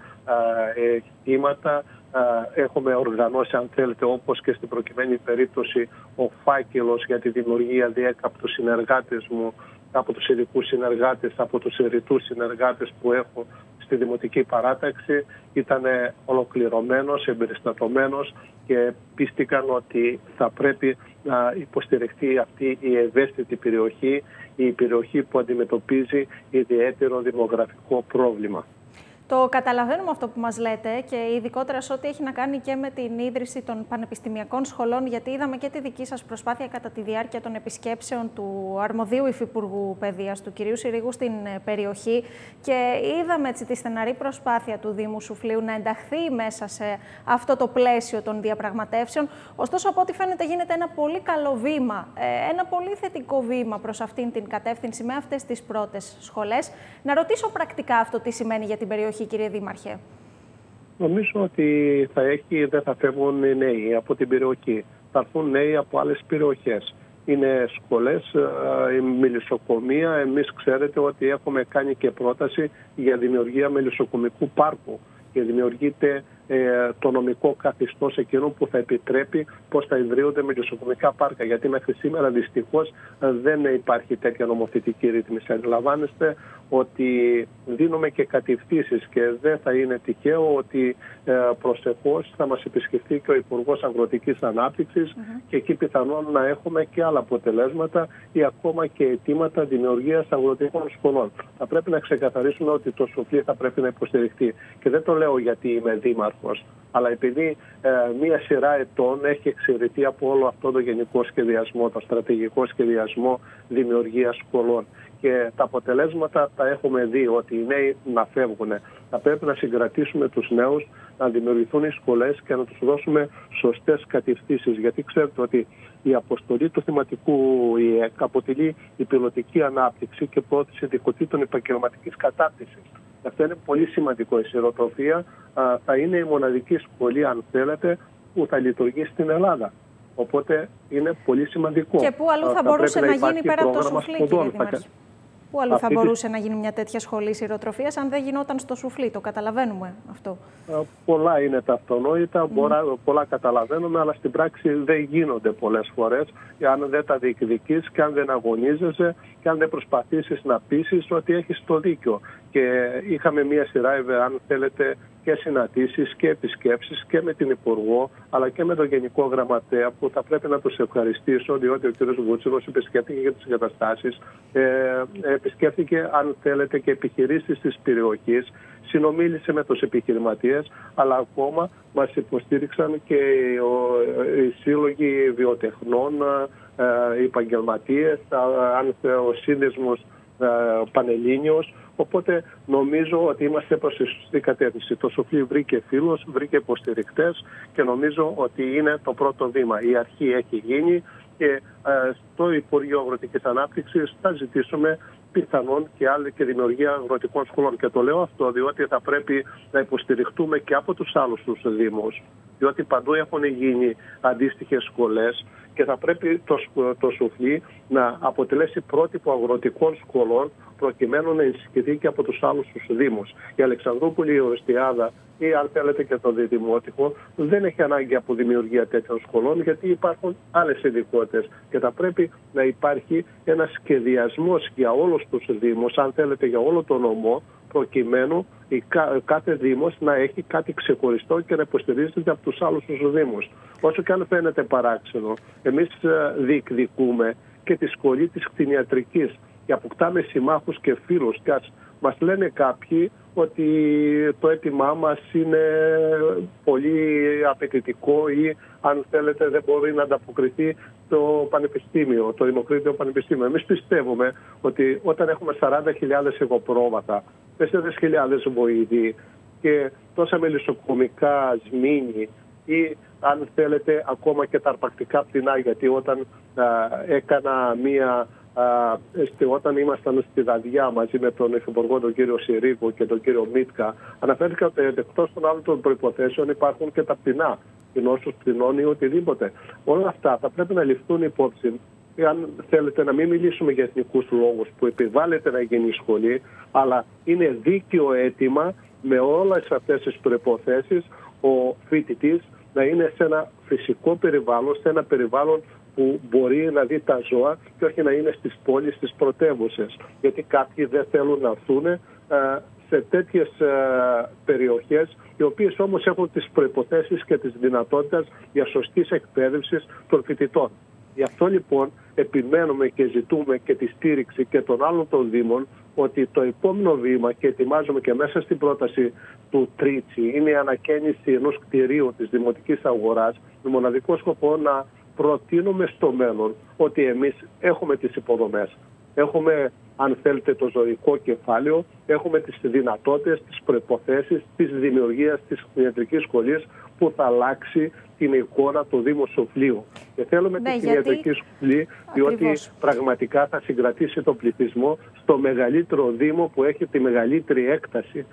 αιτήματα, έχουμε οργανώσει, αν θέλετε, όπως και στην προκειμένη περίπτωση ο φάκελος για τη δημιουργία ΔΙΕΚ από τους συνεργάτες μου, από τους ειδικούς συνεργάτες, από τους ερητούς συνεργάτες που έχω στη Δημοτική Παράταξη, ήταν ολοκληρωμένος, εμπεριστατωμένος και πίστηκαν ότι θα πρέπει να υποστηριχθεί αυτή η ευαίσθητη περιοχή, η περιοχή που αντιμετωπίζει ιδιαίτερο δημογραφικό πρόβλημα. Το καταλαβαίνουμε αυτό που μας λέτε και ειδικότερα σε ό,τι έχει να κάνει και με την ίδρυση των πανεπιστημιακών σχολών, γιατί είδαμε και τη δική σας προσπάθεια κατά τη διάρκεια των επισκέψεων του αρμοδίου Υφυπουργού Παιδείας, του κυρίου Συρίγου, στην περιοχή και είδαμε έτσι τη στεναρή προσπάθεια του Δήμου Σουφλίου να ενταχθεί μέσα σε αυτό το πλαίσιο των διαπραγματεύσεων. Ωστόσο, από ό,τι φαίνεται γίνεται ένα πολύ καλό βήμα, ένα πολύ θετικό βήμα προς αυτήν την κατεύθυνση με αυτές τις πρώτες σχολές. Να ρωτήσω πρακτικά αυτό τι σημαίνει για την περιοχή, κύριε Δήμαρχε. Νομίζω ότι δεν θα φεύγουν νέοι από την περιοχή. Θα έρθουν νέοι από άλλες περιοχές. Είναι σχολές, μελισσοκομεία. Εμείς ξέρετε ότι έχουμε κάνει και πρόταση για δημιουργία μελισσοκομικού πάρκου και δημιουργείται το νομικό καθεστώς εκείνο που θα επιτρέπει πώς θα ιδρύονται μελισσοκομικά πάρκα. Γιατί μέχρι σήμερα δυστυχώς δεν υπάρχει τέτοια νομοθετική ρύθμιση. Αντιλαμβάνεστε ότι δίνουμε και κατευθύνσεις και δεν θα είναι τυχαίο ότι προσεχώς θα μας επισκεφτεί και ο Υπουργός Αγροτικής Ανάπτυξης και εκεί πιθανόν να έχουμε και άλλα αποτελέσματα ή ακόμα και αιτήματα δημιουργίας αγροτικών σχολών. Θα πρέπει να ξεκαθαρίσουμε ότι το Σουφλί θα πρέπει να υποστηριχτεί. Και δεν το λέω γιατί είμαι δήμαρχος, αλλά επειδή μία σειρά ετών έχει εξαιρεθεί από όλο αυτό το γενικό σχεδιασμό, το στρατηγικό σχεδιασμό δημιουργίας σχολών. Και τα αποτελέσματα τα έχουμε δει, ότι οι νέοι να φεύγουν. Θα πρέπει να συγκρατήσουμε τους νέους, να δημιουργηθούν οι σχολές και να τους δώσουμε σωστές κατευθύνσεις. Γιατί ξέρετε ότι η αποστολή του θεματικού ΙΕΚ αποτελεί η πιλωτική ανάπτυξη και πρόθεση ειδικοτήτων επαγγελματικής κατάρτισης. Αυτό είναι πολύ σημαντικό. Η σειροτροφία θα είναι η μοναδική σχολή, αν θέλετε, που θα λειτουργεί στην Ελλάδα. Οπότε είναι πολύ σημαντικό. Και πού αλλού θα μπορούσε να γίνει πέρα από το Σουφλί, κύριε Δήμαρχε? Πού αλλού θα μπορούσε να γίνει μια τέτοια σχολή σειροτροφίας αν δεν γινόταν στο Σουφλί? Το καταλαβαίνουμε αυτό. Πολλά είναι τα αυτονόητα, πολλά καταλαβαίνουμε, αλλά στην πράξη δεν γίνονται πολλές φορές. Αν δεν τα διεκδικείς και αν δεν αγωνίζεσαι και αν δεν προσπαθήσεις να πείσεις ότι έχεις το δίκιο. Και είχαμε μια σειρά, αν θέλετε, και συναντήσεις και επισκέψεις και με την Υπουργό, αλλά και με τον Γενικό Γραμματέα, που θα πρέπει να τους ευχαριστήσω, διότι ο κ. Βούτσιλος επισκέφθηκε για τις εγκαταστάσεις, επισκέφθηκε, αν θέλετε, και επιχειρήσεις της περιοχής, συνομίλησε με τους επιχειρηματίες, αλλά ακόμα μας υποστήριξαν και οι σύλλογοι βιοτεχνών, οι επαγγελματίες, ο σύνδεσμος Πανελλήνιος. Οπότε νομίζω ότι είμαστε προς τη σωστή κατεύθυνση. Το Σουφλί βρήκε φίλους, βρήκε υποστηρικτές και νομίζω ότι είναι το πρώτο βήμα. Η αρχή έχει γίνει και στο Υπουργείο Αγροτικής Ανάπτυξης θα ζητήσουμε πιθανόν και δημιουργία αγροτικών σχολών. Και το λέω αυτό διότι θα πρέπει να υποστηριχτούμε και από τους άλλους τους δήμους, διότι παντού έχουν γίνει αντίστοιχες σχολές και θα πρέπει το Σουφλί να αποτελέσει πρότυπο αγροτικών σχολών προκειμένου να ενισχυθεί και από τους άλλους τους δήμους. Η Αλεξανδρούπολη, η Ορεστιάδα ή αν θέλετε και το Διδημότυχο δεν έχει ανάγκη από δημιουργία τέτοιων σχολών, γιατί υπάρχουν άλλες ειδικότητες και θα πρέπει να υπάρχει ένας σχεδιασμός για όλους τους δήμους, αν θέλετε για όλο τον νομό, προκειμένου κάθε δήμος να έχει κάτι ξεχωριστό και να υποστηρίζεται από τους άλλους τους δήμους. Όσο και αν φαίνεται παράξενο, εμείς διεκδικούμε και τη σχολή της κτηνιατρικής και αποκτάμε συμμάχους και φίλους. Και μας λένε κάποιοι ότι το αίτημά μας είναι πολύ απαιτητικό ή αν θέλετε δεν μπορεί να ανταποκριθεί το Πανεπιστήμιο, το Δημοκρίτιο Πανεπιστήμιο. Εμείς πιστεύουμε ότι όταν έχουμε 40.000 εγωπρόβατα, 4.000 βοηθοί και τόσα μελισσοκομικά σμήνη ή αν θέλετε ακόμα και τα αρπακτικά πτηνά, γιατί όταν έκανα όταν ήμασταν στη Δαδιά μαζί με τον Υφυπουργό τον κύριο Συρίγου και τον κύριο Μίτκα, αναφέρθηκα ότι εκτός των άλλων των προϋποθέσεων υπάρχουν και τα πτηνά, πτηνόσους πτηνών ή οτιδήποτε. Όλα αυτά θα πρέπει να ληφθούν υπόψη. Αν θέλετε να μην μιλήσουμε για εθνικούς λόγους που επιβάλλεται να γίνει σχολή, αλλά είναι δίκαιο αίτημα με όλες αυτές τις προϋποθέσεις ο φοιτητής να είναι σε ένα φυσικό περιβάλλον, σε ένα περιβάλλον που μπορεί να δει τα ζώα και όχι να είναι στις πόλεις, στις πρωτεύουσες. Γιατί κάποιοι δεν θέλουν να έρθουν σε τέτοιες περιοχές, οι οποίες όμως έχουν τις προϋποθέσεις και τις δυνατότητες για σωστής εκπαίδευσης των φοιτητών. Γι' αυτό λοιπόν επιμένουμε και ζητούμε και τη στήριξη και των άλλων των Δήμων ότι το επόμενο βήμα, και ετοιμάζουμε και μέσα στην πρόταση του Τρίτσι, είναι η ανακαίνιση ενός κτηρίου της Δημοτικής Αγοράς με μοναδικό σκοπό να προτείνουμε στο μέλλον ότι εμείς έχουμε τις υποδομές. Έχουμε, αν θέλετε, το ζωικό κεφάλαιο, έχουμε τις δυνατότητες, τις προϋποθέσεις της δημιουργίας της κτηνιατρικής σχολής που θα αλλάξει την εικόνα του Δήμου Σοφλίου. Και θέλουμε τη κτηνιατρική σχολή, διότι πραγματικά θα συγκρατήσει τον πληθυσμό στο μεγαλύτερο Δήμο που έχει τη μεγαλύτερη έκταση.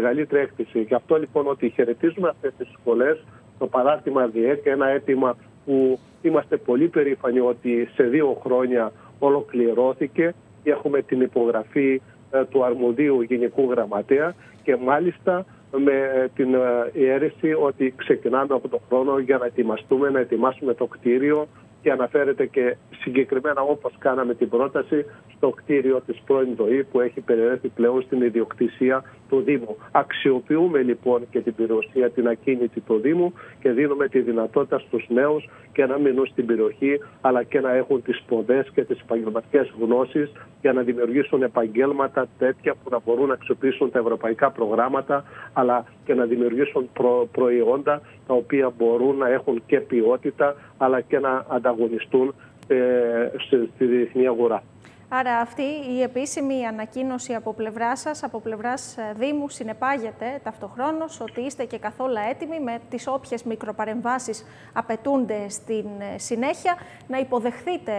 Γι' αυτό λοιπόν ότι χαιρετίζουμε αυτές τις σχολές, το παράρτημα ΔΙΕΚ, ένα αίτημα που είμαστε πολύ περήφανοι ότι σε 2 χρόνια ολοκληρώθηκε και έχουμε την υπογραφή του αρμοδίου Γενικού Γραμματέα και μάλιστα με την αίρεση ότι ξεκινάμε από τον χρόνο για να ετοιμάσουμε το κτίριο και αναφέρεται και συγκεκριμένα όπως κάναμε την πρόταση στο κτίριο της πρώην ΔΟΗ που έχει περιέλθει πλέον στην ιδιοκτησία του Δήμου. Αξιοποιούμε λοιπόν και την περιουσία την ακίνητη του Δήμου και δίνουμε τη δυνατότητα στους νέους και να μείνουν στην περιοχή αλλά και να έχουν τις σπουδές και τις επαγγελματικές γνώσεις για να δημιουργήσουν επαγγέλματα τέτοια που να μπορούν να αξιοποιήσουν τα ευρωπαϊκά προγράμματα αλλά και να δημιουργήσουν προϊόντα τα οποία μπορούν να έχουν και ποιότητα αλλά και να ανταγωνιστούν στη διεθνή αγορά. Άρα αυτή η επίσημη ανακοίνωση από πλευρά σας, από πλευράς Δήμου, συνεπάγεται ταυτοχρόνως ότι είστε και καθόλου έτοιμοι με τις όποιες μικροπαρεμβάσεις απαιτούνται στην συνέχεια να υποδεχθείτε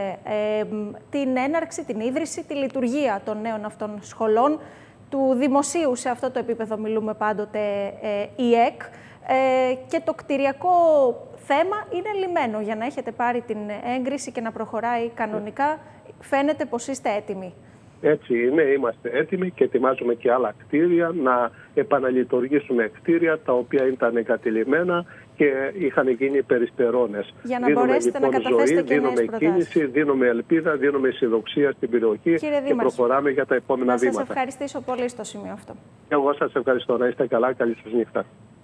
την έναρξη, την ίδρυση, τη λειτουργία των νέων αυτών σχολών του δημοσίου, σε αυτό το επίπεδο μιλούμε πάντοτε ΙΕΚ, και το κτηριακό θέμα είναι λυμένο για να έχετε πάρει την έγκριση και να προχωράει κανονικά. Φαίνεται πως είστε έτοιμοι. Έτσι είναι, είμαστε έτοιμοι και ετοιμάζουμε και άλλα κτίρια, να επαναλειτουργήσουμε κτίρια τα οποία ήταν εγκατελειμμένα και είχαν γίνει περιστερώνες. Για να μπορέσετε να καταθέσετε και νέες προτάσεις. Δίνουμε κίνηση, δίνουμε ελπίδα, δίνουμε αισιοδοξία στην περιοχή και προχωράμε για τα επόμενα βήματα. Να σας ευχαριστήσω πολύ στο σημείο αυτό. Εγώ σας ευχαριστώ. Να είστε καλά. Καλή σας νύχτα.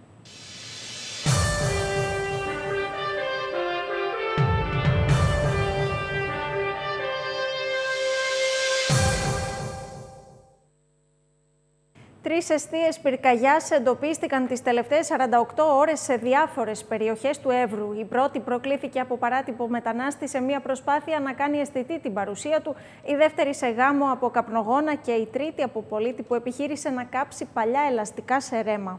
Τρεις εστίες πυρκαγιάς εντοπίστηκαν τις τελευταίες 48 ώρες σε διάφορες περιοχές του Εύρου. Η πρώτη προκλήθηκε από παράτυπο μετανάστη σε μια προσπάθεια να κάνει αισθητή την παρουσία του, η δεύτερη σε γάμο από καπνογόνα και η τρίτη από πολίτη που επιχείρησε να κάψει παλιά ελαστικά σε ρέμα.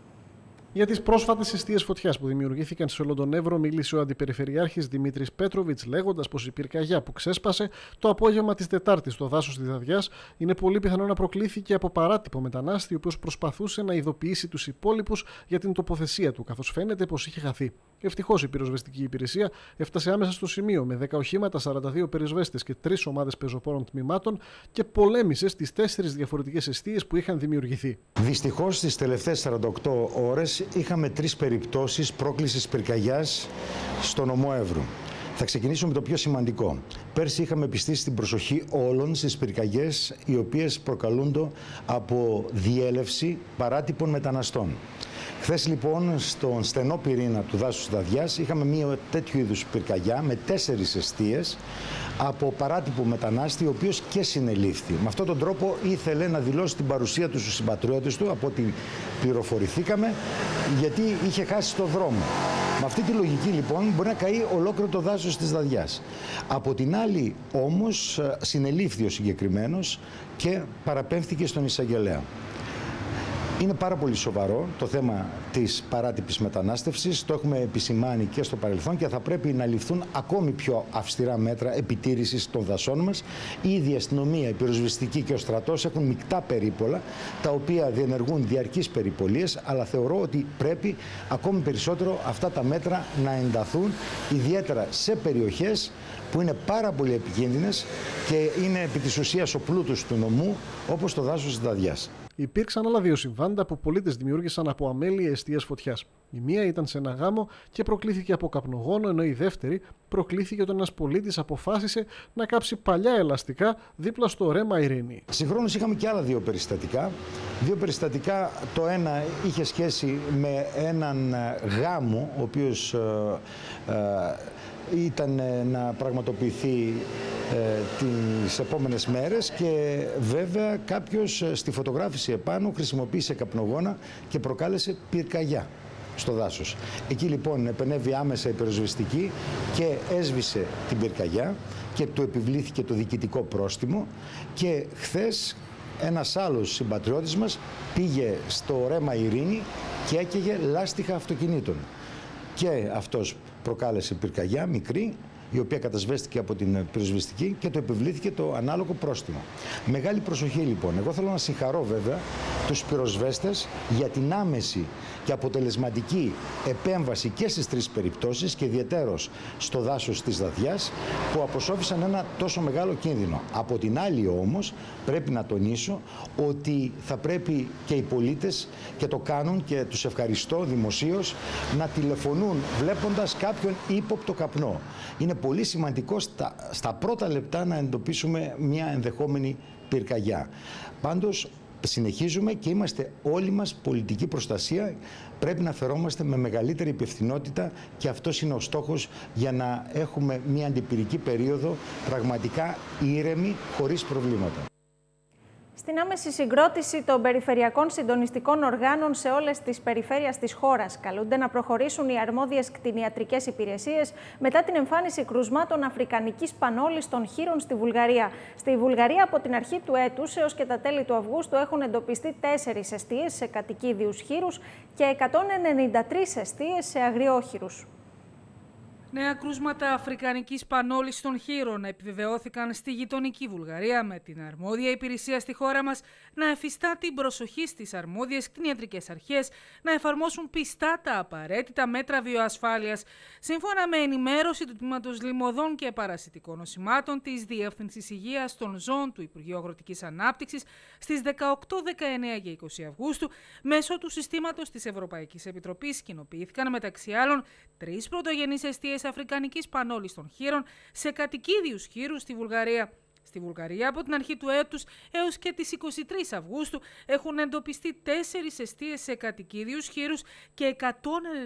Για τις πρόσφατες εστίες φωτιάς που δημιουργήθηκαν σε όλο τον Εύρο, μίλησε ο Αντιπεριφερειάρχης Δημήτρης Πέτροβιτς, λέγοντας πως η πυρκαγιά που ξέσπασε το απόγευμα της Τετάρτης στο δάσος της Δαδιάς είναι πολύ πιθανό να προκλήθηκε από παράτυπο μετανάστη, ο οποίος προσπαθούσε να ειδοποιήσει τους υπόλοιπους για την τοποθεσία του, καθώς φαίνεται πως είχε χαθεί. Ευτυχώς η πυροσβεστική υπηρεσία έφτασε άμεσα στο σημείο με 10 οχήματα, 42 πυροσβέστες και 3 ομάδες πεζοπόρων τμήματων και πολέμησε στις 4 διαφορετικές εστίες που είχαν δημιουργηθεί. Δυστυχώς στις τελευταίες 48 ώρες είχαμε 3 περιπτώσεις πρόκλησης πυρκαγιάς στο νομό Εύρου. Θα ξεκινήσουμε με το πιο σημαντικό. Πέρσι είχαμε επιστήσει την προσοχή όλων στις πυρκαγιές οι οποίες προκαλούνται από διέλευση παράτυπων μεταναστών. Χθες λοιπόν στον στενό πυρήνα του δάσους Δαδιάς είχαμε μία τέτοιου είδους πυρκαγιά με 4 εστίες από παράτυπο μετανάστη, ο οποίος και συνελήφθη. Με αυτόν τον τρόπο ήθελε να δηλώσει την παρουσία του στους συμπατριώτες του, από ό,τι πληροφορηθήκαμε, γιατί είχε χάσει το δρόμο. Με αυτή τη λογική λοιπόν μπορεί να καεί ολόκληρο το δάσος της Δαδιάς. Από την άλλη όμως συνελήφθη ο συγκεκριμένος και παραπέμφθηκε στον εισαγγελέα. Είναι πάρα πολύ σοβαρό το θέμα της παράτυπης μετανάστευσης, το έχουμε επισημάνει και στο παρελθόν και θα πρέπει να ληφθούν ακόμη πιο αυστηρά μέτρα επιτήρησης των δασών μας. Ήδη η αστυνομία, η πυροσβεστική και ο στρατός έχουν μεικτά περίπολα, τα οποία διενεργούν διαρκείς περιπολίες, αλλά θεωρώ ότι πρέπει ακόμη περισσότερο αυτά τα μέτρα να ενταθούν, ιδιαίτερα σε περιοχές που είναι πάρα πολύ επικίνδυνες και είναι επί της ουσίας ο πλούτος του νομού, όπως το δάσος της Δαδιάς. Υπήρξαν άλλα 2 συμβάντα που πολίτες δημιούργησαν από αμέλεια εστίας φωτιάς. Η μία ήταν σε ένα γάμο και προκλήθηκε από καπνογόνο, ενώ η δεύτερη προκλήθηκε όταν ένας πολίτης αποφάσισε να κάψει παλιά ελαστικά δίπλα στο ρέμα Ειρήνη. Συγχρόνως είχαμε και άλλα 2 περιστατικά. 2 περιστατικά, το ένα είχε σχέση με έναν γάμο, ο οποίος ήταν να πραγματοποιηθεί τις επόμενες μέρες και βέβαια κάποιος στη φωτογράφηση επάνω χρησιμοποίησε καπνογόνα και προκάλεσε πυρκαγιά στο δάσος. Εκεί λοιπόν επενέβη άμεσα η πυροσβεστική και έσβησε την πυρκαγιά και του επιβλήθηκε το διοικητικό πρόστιμο και χθες ένας άλλος συμπατριώτης μας πήγε στο ρέμα Ειρήνη και έκαιγε λάστιχα αυτοκινήτων. Και αυτός προκάλεσε πυρκαγιά μικρή, η οποία κατασβέστηκε από την πυροσβεστική και το επιβλήθηκε το ανάλογο πρόστιμο. Μεγάλη προσοχή λοιπόν. Εγώ θέλω να συγχαρώ βέβαια τους πυροσβέστες για την άμεση και αποτελεσματική επέμβαση και στις τρεις περιπτώσεις και ιδιαιτέρως στο δάσος της Δαδιάς που αποσώφησαν ένα τόσο μεγάλο κίνδυνο. Από την άλλη όμως πρέπει να τονίσω ότι θα πρέπει και οι πολίτες και το κάνουν και τους ευχαριστώ δημοσίως να τηλεφωνούν βλέποντας κάποιον ύποπτο καπνό. Είναι πολύ σημαντικό στα πρώτα λεπτά να εντοπίσουμε μια ενδεχόμενη πυρκαγιά. Πάντως συνεχίζουμε και είμαστε όλοι μας πολιτική προστασία. Πρέπει να φερόμαστε με μεγαλύτερη υπευθυνότητα και αυτός είναι ο στόχος για να έχουμε μια αντιπυρική περίοδο πραγματικά ήρεμη, χωρίς προβλήματα. Στην άμεση συγκρότηση των περιφερειακών συντονιστικών οργάνων σε όλες τις περιφέρειες της χώρας καλούνται να προχωρήσουν οι αρμόδιες κτηνιατρικές υπηρεσίες μετά την εμφάνιση κρουσμάτων αφρικανικής πανόλης των χείρων στη Βουλγαρία. Στη Βουλγαρία από την αρχή του έτους έως και τα τέλη του Αυγούστου έχουν εντοπιστεί 4 εστίες σε κατοικίδιους χείρους και 193 εστίες σε αγριόχειρους. Νέα κρούσματα αφρικανικής πανόλης των χείρων επιβεβαιώθηκαν στη γειτονική Βουλγαρία, με την αρμόδια υπηρεσία στη χώρα μας να εφιστά την προσοχή στις αρμόδιες κτηνιατρικές αρχές να εφαρμόσουν πιστά τα απαραίτητα μέτρα βιοασφάλειας, σύμφωνα με ενημέρωση του Τμήματος Λιμωδών και Παρασιτικών Νοσημάτων της Διεύθυνσης Υγείας των Ζώων του Υπουργείου Αγροτικής Ανάπτυξης στις 18, 19 και 20 Αυγούστου, μέσω του συστήματος της Ευρωπαϊκής Επιτροπής κοινοποιήθηκαν μεταξύ άλλων 3 πρωτογενείς εστίες αφρικανικής πανόλης των χείρων σε κατοικίδιους χείρους στη Βουλγαρία. Στη Βουλγαρία από την αρχή του έτους έως και τις 23 Αυγούστου έχουν εντοπιστεί 4 εστίες σε κατοικίδιους χείρους και 193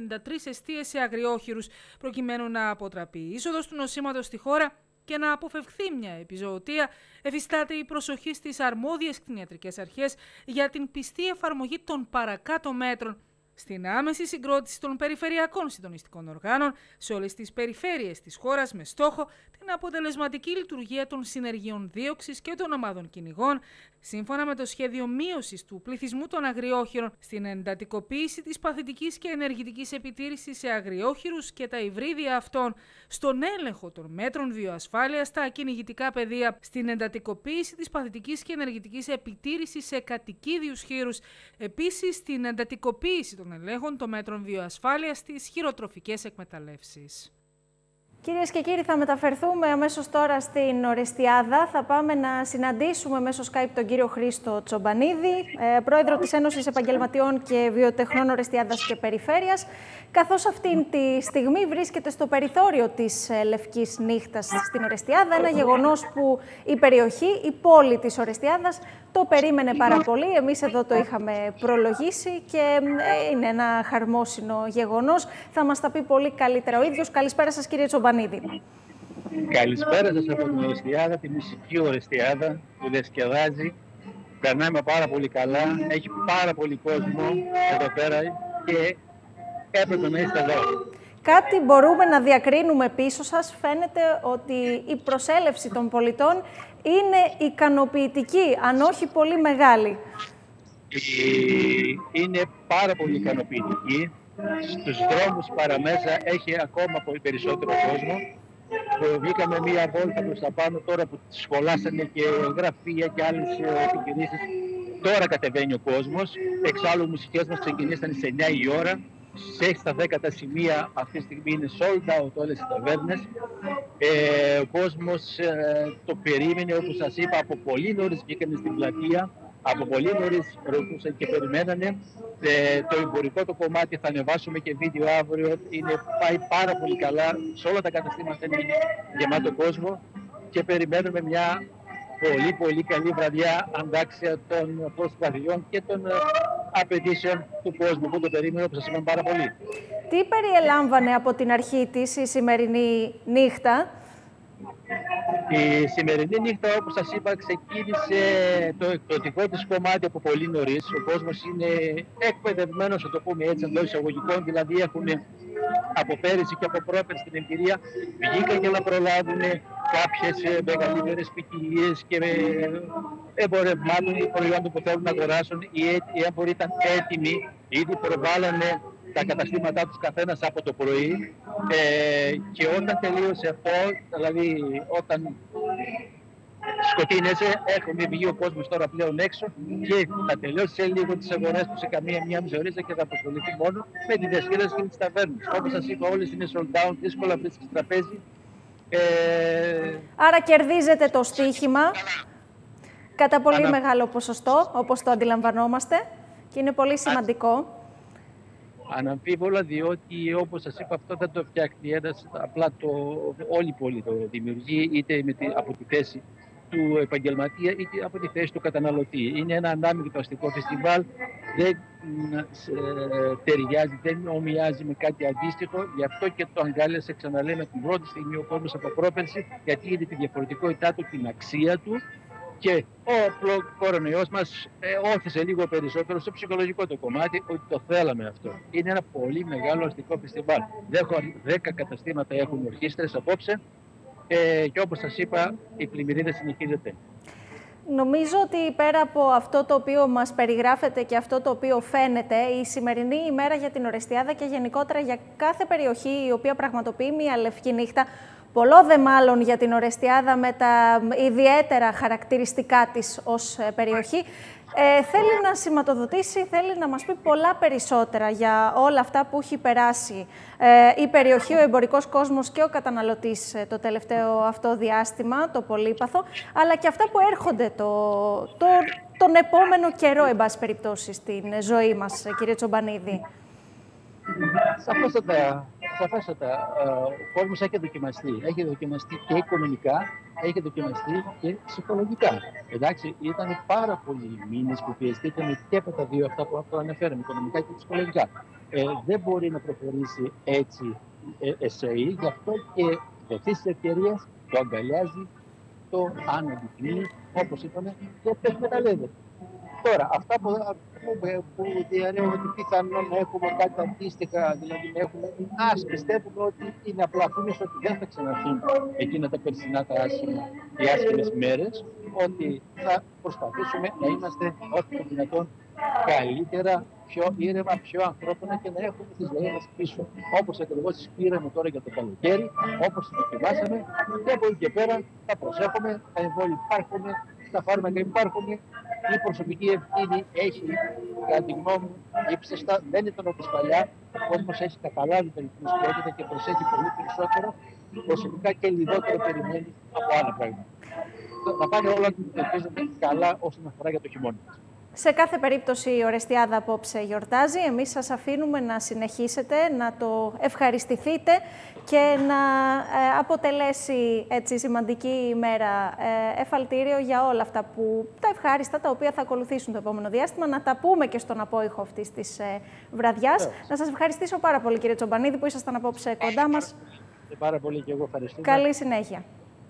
εστίες σε αγριόχειρους, προκειμένου να αποτραπεί η είσοδος του νοσήματος στη χώρα και να αποφευχθεί μια επιζωοτία. Εφιστάται η προσοχή στις αρμόδιες κτηνιατρικές αρχές για την πιστή εφαρμογή των παρακάτω μέτρων στην άμεση συγκρότηση των περιφερειακών συντονιστικών οργάνων σε όλες τις περιφέρειες της χώρας, με στόχο την αποτελεσματική λειτουργία των συνεργειών δίωξης και των ομάδων κυνηγών, σύμφωνα με το σχέδιο μείωσης του πληθυσμού των αγριόχειρων, στην εντατικοποίηση της παθητικής και ενεργητικής επιτήρησης σε αγριόχειρους και τα υβρίδια αυτών, στον έλεγχο των μέτρων βιοασφάλειας στα κυνηγητικά πεδία, στην εντατικοποίηση της παθητικής και ενεργητικής επιτήρησης σε κατοικίδιους χείρους, επίσης στην εντατικοποίηση των ελέγχων των μέτρων βιοασφάλειας στις χειροτροφικές εκμεταλλεύσεις. Κυρίες και κύριοι, θα μεταφερθούμε αμέσως τώρα στην Ορεστιάδα. Θα πάμε να συναντήσουμε μέσω Skype τον κύριο Χρήστο Τσομπανίδη, πρόεδρο της Ένωσης Επαγγελματιών και Βιοτεχνών Ορεστιάδας και Περιφέρειας, καθώς αυτή τη στιγμή βρίσκεται στο περιθώριο της Λευκής Νύχτας στην Ορεστιάδα, ένα γεγονός που η περιοχή, η πόλη της Ορεστιάδας, το περίμενε πάρα πολύ. Εμείς εδώ το είχαμε προλογίσει και είναι ένα χαρμόσυνο γεγονός. Θα μας τα πει πολύ καλύτερα ο ίδιος. Καλησπέρα σας, κύριε Τσομπανίδη. Καλησπέρα σας από την Ορεστιάδα, τη μουσική Ορεστιάδα που διασκεδάζει. Περνάμε πάρα πολύ καλά, έχει πάρα πολύ κόσμο εδώ πέρα και έπρεπε να είστε εδώ. Κάτι μπορούμε να διακρίνουμε πίσω σας. Φαίνεται ότι η προσέλευση των πολιτών είναι ικανοποιητική, αν όχι πολύ μεγάλη. Είναι πάρα πολύ ικανοποιητική. Στους δρόμους παραμέσα έχει ακόμα πολύ περισσότερο κόσμο. Βγήκαμε μία βόλτα προς τα πάνω τώρα που σχολάσανε και γραφεία και άλλες επιχειρήσεις. Τώρα κατεβαίνει ο κόσμος. Εξάλλου οι μουσικές μας ξεκινήσαν στις 9 η ώρα. Σε 6 στα 10 σημεία αυτή τη στιγμή είναι sold out όλες οι ταβέρνες. Ο κόσμος το περίμενε, όπως σας είπα, από πολύ νωρίς βγήκανε στην πλατεία. Από πολύ νωρίς ρωτούσαν και περιμένανε. Το εμπορικό το κομμάτι θα ανεβάσουμε και βίντεο αύριο. Πάει πάρα πολύ καλά. Σε όλα τα καταστήματα είναι γεμάτο κόσμο και περιμένουμε μια πολύ καλή βραδιά αντάξια των προσπαθειών και των απαιτήσεων του κόσμου που το περίμενε, όπως σας είπαμε, πάρα πολύ. Τι περιελάμβανε από την αρχή της η σημερινή νύχτα? Η σημερινή νύχτα, όπως σας είπα, ξεκίνησε το εκπτωτικό της κομμάτι από πολύ νωρίς. Ο κόσμος είναι εκπαιδευμένος, να το πούμε έτσι, εντός εισαγωγικών, δηλαδή έχουν από πέρυσι και από πρόπερση την εμπειρία, βγήκαν για να προλάβουν κάποιες μεγαλύτερες ποικιλίες και εμπορευμάτων ή προϊόντων που θέλουν να αγοράσουν. Οι έμποροι ήταν έτοιμοι, ήδη προβάλλανε τα καταστήματά τους καθένας από το πρωί και όταν τελείωσε αυτό, δηλαδή όταν σκοτίνεσε, έχουμε βγει ο κόσμος τώρα πλέον έξω και θα τελειώσει σε λίγο τις αγορές του σε μία μισή ωρίτσα και θα αποσχοληθεί μόνο με τη διασκέδαση και τις ταβέρνες. Όπως σας είπα, όλες είναι sold out, δύσκολα βρίσκεις τραπέζι. Άρα κερδίζετε το στοίχημα κατά πολύ μεγάλο ποσοστό, όπως το αντιλαμβανόμαστε, και είναι πολύ σημαντικό. Αναμφίβολα, διότι όπως σας είπα, αυτό δεν το φτιάχνει ένας, απλά όλη η πόλη το δημιουργεί, είτε από τη θέση του επαγγελματία είτε από τη θέση του καταναλωτή. Είναι ένα ανάμεικτο αστικό φεστιβάλ, δεν ταιριάζει, δεν ομοιάζει με κάτι αντίστοιχο, γι' αυτό και το αγκάλιασε, ξαναλέμε, την πρώτη στιγμή ο κόσμος από πρόπερση, γιατί είδε τη διαφορετικότητά του, την αξία του. Και ο κορονοϊός μας όθησε λίγο περισσότερο στο ψυχολογικό το κομμάτι, ότι το θέλαμε αυτό. Είναι ένα πολύ μεγάλο αστικό φεστιβάλ. 10 καταστήματα έχουν ορχήστρες απόψε και όπως σας είπα, η πλημμυρίδα συνεχίζεται. Νομίζω ότι πέρα από αυτό το οποίο μας περιγράφεται και αυτό το οποίο φαίνεται, η σημερινή ημέρα για την Ορεστιάδα και γενικότερα για κάθε περιοχή η οποία πραγματοποιεί μια λευκή νύχτα, πολλό δε μάλλον για την Ορεστιάδα με τα ιδιαίτερα χαρακτηριστικά της ως περιοχή, θέλει να σηματοδοτήσει, θέλει να μας πει πολλά περισσότερα για όλα αυτά που έχει περάσει η περιοχή, ο εμπορικός κόσμος και ο καταναλωτής το τελευταίο αυτό διάστημα, το πολύπαθο, αλλά και αυτά που έρχονται τον επόμενο καιρό, εν πάση περιπτώσει, στην ζωή μας, κύριε Τσομπανίδη. Σαφέστατα, ο κόσμος έχει δοκιμαστεί. Έχει δοκιμαστεί και οικονομικά, έχει δοκιμαστεί και ψυχολογικά. Εντάξει, ήταν πάρα πολλοί μήνες που πιεστήκαμε και από τα δύο αυτά που αναφέραμε, οικονομικά και ψυχολογικά. Δεν μπορεί να προχωρήσει έτσι ΕΣΕΗ, γι' αυτό και ευθύς της ευκαιρίας το αγκαλιάζει, το αναδεικνύει, όπως είπαμε, και το εκμεταλλεύεται. Τώρα, αυτά που διαρρέουν ότι πιθανόν να έχουμε κάτι αντίστοιχα, δηλαδή να έχουμε, πιστεύουμε ότι είναι απλά φήμες, ότι δεν θα ξαναρθούν εκείνα τα περσινά οι άσχημες μέρες, ότι θα προσπαθήσουμε να είμαστε όσο το δυνατόν καλύτερα, πιο ήρεμα, πιο ανθρώπινα και να έχουμε τη ζωή μας πίσω. Όπως ακριβώς τις πήραμε τώρα για το καλοκαίρι, όπως τις δοκιμάσαμε, και από εκεί και πέρα θα προσέχουμε, τα εμβόλια υπάρχουν, τα φάρμακα υπάρχουν. Η προσωπική ευθύνη έχει, κατά τη γνώμη μου, ύψιστα, δεν ήταν όπως παλιά. Ο κόσμος έχει καταλάβει περί τίνος πρόκειται και προσέχει πολύ περισσότερο, προσωπικά και λιγότερο περιμένει από άλλα πράγματα. Να πάνε όλα καλά όσον αφορά για το χειμώνα. Σε κάθε περίπτωση η Ορεστιάδα απόψε γιορτάζει. Εμείς σας αφήνουμε να συνεχίσετε, να το ευχαριστηθείτε και να αποτελέσει έτσι σημαντική ημέρα εφαλτήριο για όλα αυτά που τα ευχάριστα, τα οποία θα ακολουθήσουν το επόμενο διάστημα. Να τα πούμε και στον απόϊχο αυτής της βραδιάς. Να σας ευχαριστήσω πάρα πολύ, κύριε Τσομπανίδη, που ήσασταν απόψε κοντά μας. Πάρα πολύ και εγώ ευχαριστώ. Καλή συνέχεια.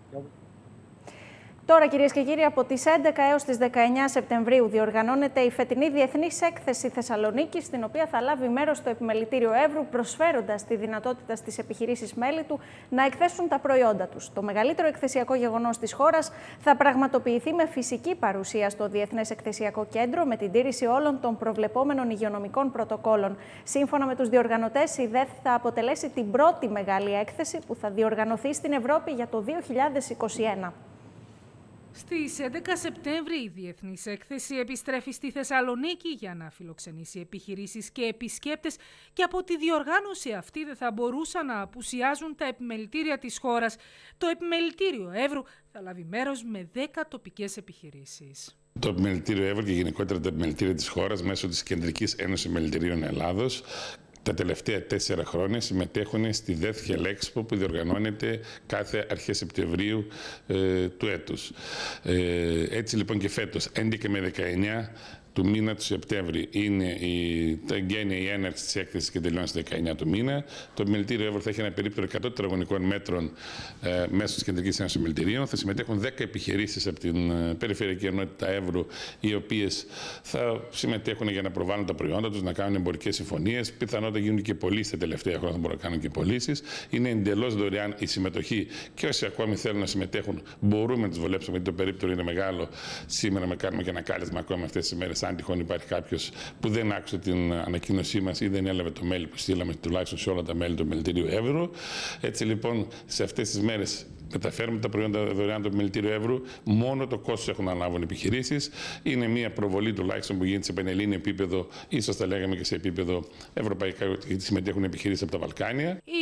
Τώρα, κυρίες και κύριοι, από τις 11 έως τις 19 Σεπτεμβρίου διοργανώνεται η φετινή Διεθνής Έκθεση Θεσσαλονίκης, στην οποία θα λάβει μέρος το Επιμελητήριο Εύρου, προσφέροντας τη δυνατότητα στις επιχειρήσεις μέλη του να εκθέσουν τα προϊόντα τους. Το μεγαλύτερο εκθεσιακό γεγονός της χώρας θα πραγματοποιηθεί με φυσική παρουσία στο Διεθνές Εκθεσιακό Κέντρο, με την τήρηση όλων των προβλεπόμενων υγειονομικών πρωτοκόλων. Σύμφωνα με τους διοργανωτές, η ΔΕΘ θα αποτελέσει την πρώτη μεγάλη έκθεση που θα διοργανωθεί στην Ευρώπη για το 2021. Στις 11 Σεπτέμβρη η Διεθνής Έκθεση επιστρέφει στη Θεσσαλονίκη για να φιλοξενήσει επιχειρήσεις και επισκέπτες, και από τη διοργάνωση αυτή δεν θα μπορούσαν να απουσιάζουν τα επιμελητήρια της χώρας. Το Επιμελητήριο Εύρου θα λάβει μέρος με 10 τοπικές επιχειρήσεις. Το Επιμελητήριο Εύρου και γενικότερα τα επιμελητήρια της χώρας μέσω της Κεντρικής Ένωσης Επιμελητηρίων Ελλάδος τα τελευταία 4 χρόνια συμμετέχουν στη ΔΕΘ Χελέξπο που διοργανώνεται κάθε αρχές Σεπτεμβρίου του έτους. Έτσι λοιπόν και φέτος, 11 με 19 του μήνα του Σεπτέμβρη είναι τα εγγένεια, η έναρξη της έκθεσης και τελειώνει στις 19 του μήνα. Το επιμελητήριο Εύρου θα έχει ένα περίπτερο 100 τετραγωνικών μέτρων μέσω της Κεντρικής Ένωσης Επιμελητηρίων. Θα συμμετέχουν 10 επιχειρήσεις από την Περιφερειακή Ενότητα Εύρου, οι οποίες θα συμμετέχουν για να προβάλλουν τα προϊόντα τους, να κάνουν εμπορικές συμφωνίες. Πιθανότατα γίνουν και πωλήσεις τα τελευταία χρόνια, θα μπορούν να κάνουν και πωλήσεις. Είναι εντελώς δωρεάν η συμμετοχή και όσοι ακόμη θέλουν να συμμετέχουν, μπορούμε να τους βολέψουμε, γιατί το περίπτερο είναι μεγάλο. Σήμερα με κάνουμε και ένα κάλεσμα ακόμα αυτές τις μέρες. Αν τυχόν υπάρχει κάποιος που δεν άκουσε την ανακοίνωσή μας ή δεν έλαβε το mail που στείλαμε, τουλάχιστον σε όλα τα μέλη του Επιμελητηρίου Εύρου. Έτσι λοιπόν, σε αυτές τις μέρες μεταφέρουμε τα προϊόντα δωρεάν του Επιμελητηρίου Εύρου. Μόνο το κόστος έχουν να λάβουν επιχειρήσεις. Είναι μια προβολή τουλάχιστον που γίνεται σε πανελλήνιο επίπεδο, ίσως θα λέγαμε και σε επίπεδο ευρωπαϊκό, γιατί συμμετέχουν επιχειρήσεις από τα Βαλκάνια. Η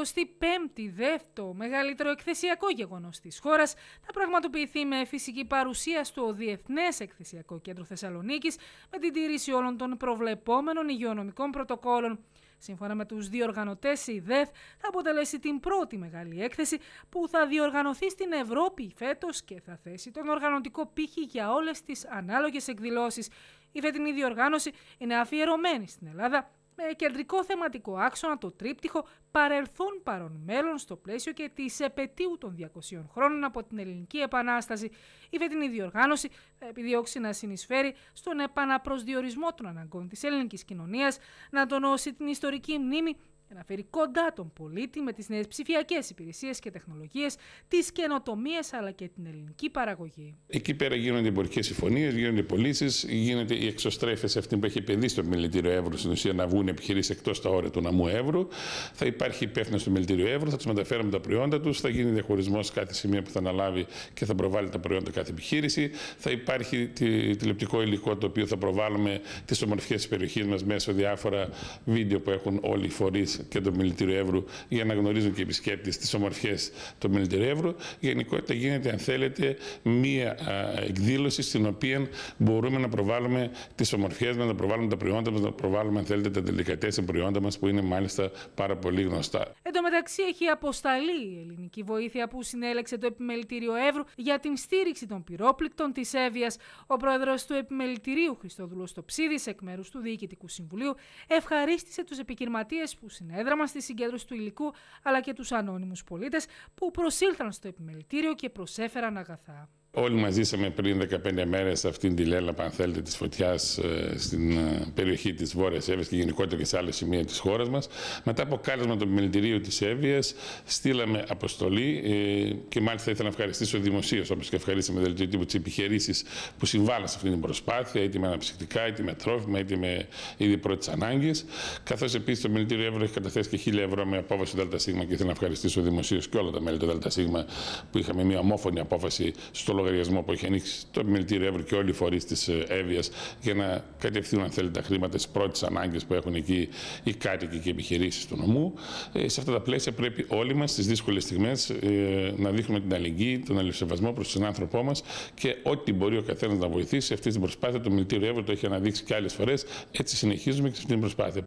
85η δεύτερο μεγαλύτερο εκθεσιακό γεγονός της χώρας θα πραγματοποιηθεί με φυσική παρουσία στο Διεθνές Εκθεσιακό Κέντρο Θεσσαλονίκης, με την τήρηση όλων των προβλεπόμενων υγειονομικών πρωτοκόλων. Σύμφωνα με τους διοργανωτές, η ΔΕΘ θα αποτελέσει την πρώτη μεγάλη έκθεση που θα διοργανωθεί στην Ευρώπη φέτος και θα θέσει τον οργανωτικό πύχη για όλες τις ανάλογες εκδηλώσεις. Η φετινή διοργάνωση είναι αφιερωμένη στην Ελλάδα, με κεντρικό θεματικό άξονα το τρίπτυχο παρελθόν, παρόν, μέλλον, στο πλαίσιο και της επετείου των 200 χρόνων από την Ελληνική Επανάσταση. Η φετινή διοργάνωση θα επιδιώξει να συνεισφέρει στον επαναπροσδιορισμό των αναγκών της ελληνικής κοινωνίας, να τονώσει την ιστορική μνήμη και να φέρει κοντά τον πολίτη με τις νέες ψηφιακές υπηρεσίες και τεχνολογίες, τις καινοτομίες αλλά και την ελληνική παραγωγή. Εκεί πέρα γίνονται εμπορικές συμφωνίες, γίνονται πωλήσεις, γίνεται η εξωστρέφεια αυτή που έχει επενδύσει το Επιμελητήριο Εύρου, στην ουσία να βγουν επιχειρήσεις εκτός τα όρια του νομού Εύρου. Θα υπάρχει υπεύθυνος του Επιμελητήριου Εύρου, θα τους μεταφέρουμε τα προϊόντα τους, θα γίνει διαχωρισμός κάθε σημείο που θα αναλάβει και θα προβάλλει τα προϊόντα κάθε επιχείρηση. Θα υπάρχει τηλεοπτικό υλικό το οποίο θα προβάλλουμε τις ομορφιές της περιοχής μας μέσω διάφορα βίντεο που έχουν όλοι οι φορείς και το Επιμελητήριο Εύρου, για να γνωρίζουν και οι επισκέπτες τις ομορφιές του Επιμελητηρίου Εύρου. Γενικότητα γίνεται, αν θέλετε, μία εκδήλωση στην οποία μπορούμε να προβάλλουμε τις ομορφιές μας, να προβάλλουμε τα προϊόντα μας, να προβάλλουμε, αν θέλετε, τα τελικατέσσερα προϊόντα μας που είναι μάλιστα πάρα πολύ γνωστά. Εν τω μεταξύ, έχει αποσταλεί η ελληνική βοήθεια που συνέλεξε το Επιμελητήριο Εύρου για την στήριξη των πυρόπληκτων της Εύβοιας. Ο πρόεδρος του Επιμελητηρίου, Χριστόδουλος Τοψίδης, εκ μέρους του Διοικητικού Συμβουλίου, ευχαρίστησε τους επιχειρηματίες που συνέδραμαν στη συγκέντρωση του υλικού, αλλά και τους ανώνυμους πολίτες που προσήλθαν στο Επιμελητήριο και προσέφεραν αγαθά. Όλοι μαζί ζήσαμε πριν 15 μέρες αυτήν τη λέλαπα, αν θέλετε, της φωτιάς στην περιοχή της Βόρειας Εύβοιας και γενικότερα και σε άλλα σημεία της χώρας μας. Μετά από κάλεσμα του Επιμελητηρίου της Εύβοιας, στείλαμε αποστολή και μάλιστα ήθελα να ευχαριστήσω δημοσίως, όπως και ευχαρίστησα με δελτίο τύπου, τις επιχειρήσεις που συμβάλλαν σε αυτή την προσπάθεια, είτε με αναψυκτικά, είτε με τρόφιμα, είτε με είδη πρώτης ανάγκης. Καθώς επίσης το Επιμελητήριο Εύρου έχει καταθέσει και 1.000 ευρώ με απόφαση του ΔΣ και ήθελα να ευχαριστήσω δημοσίως και όλα τα μέλη του ΔΣ που είχαμε μια ομόφωνη απόφαση στο λογαριασμό που έχει ανοίξει το Επιμελητήριο Εύρου και όλοι οι φορείς της Εύβοιας για να κατευθύνουν, αν θέλετε, τα χρήματα στις πρώτες ανάγκες που έχουν εκεί οι κάτοικοι και οι επιχειρήσεις του νομού. Σε αυτά τα πλαίσια πρέπει όλοι μας στις δύσκολες στιγμές να δείχνουμε την αλληλεγγύη, τον αλληλοσεβασμό προς τον άνθρωπό μας και ό,τι μπορεί ο καθένας να βοηθήσει σε αυτή την προσπάθεια. Το Επιμελητήριο Εύρου το έχει αναδείξει και άλλες φορές. Έτσι συνεχίζουμε και σε αυτή την προσπάθεια.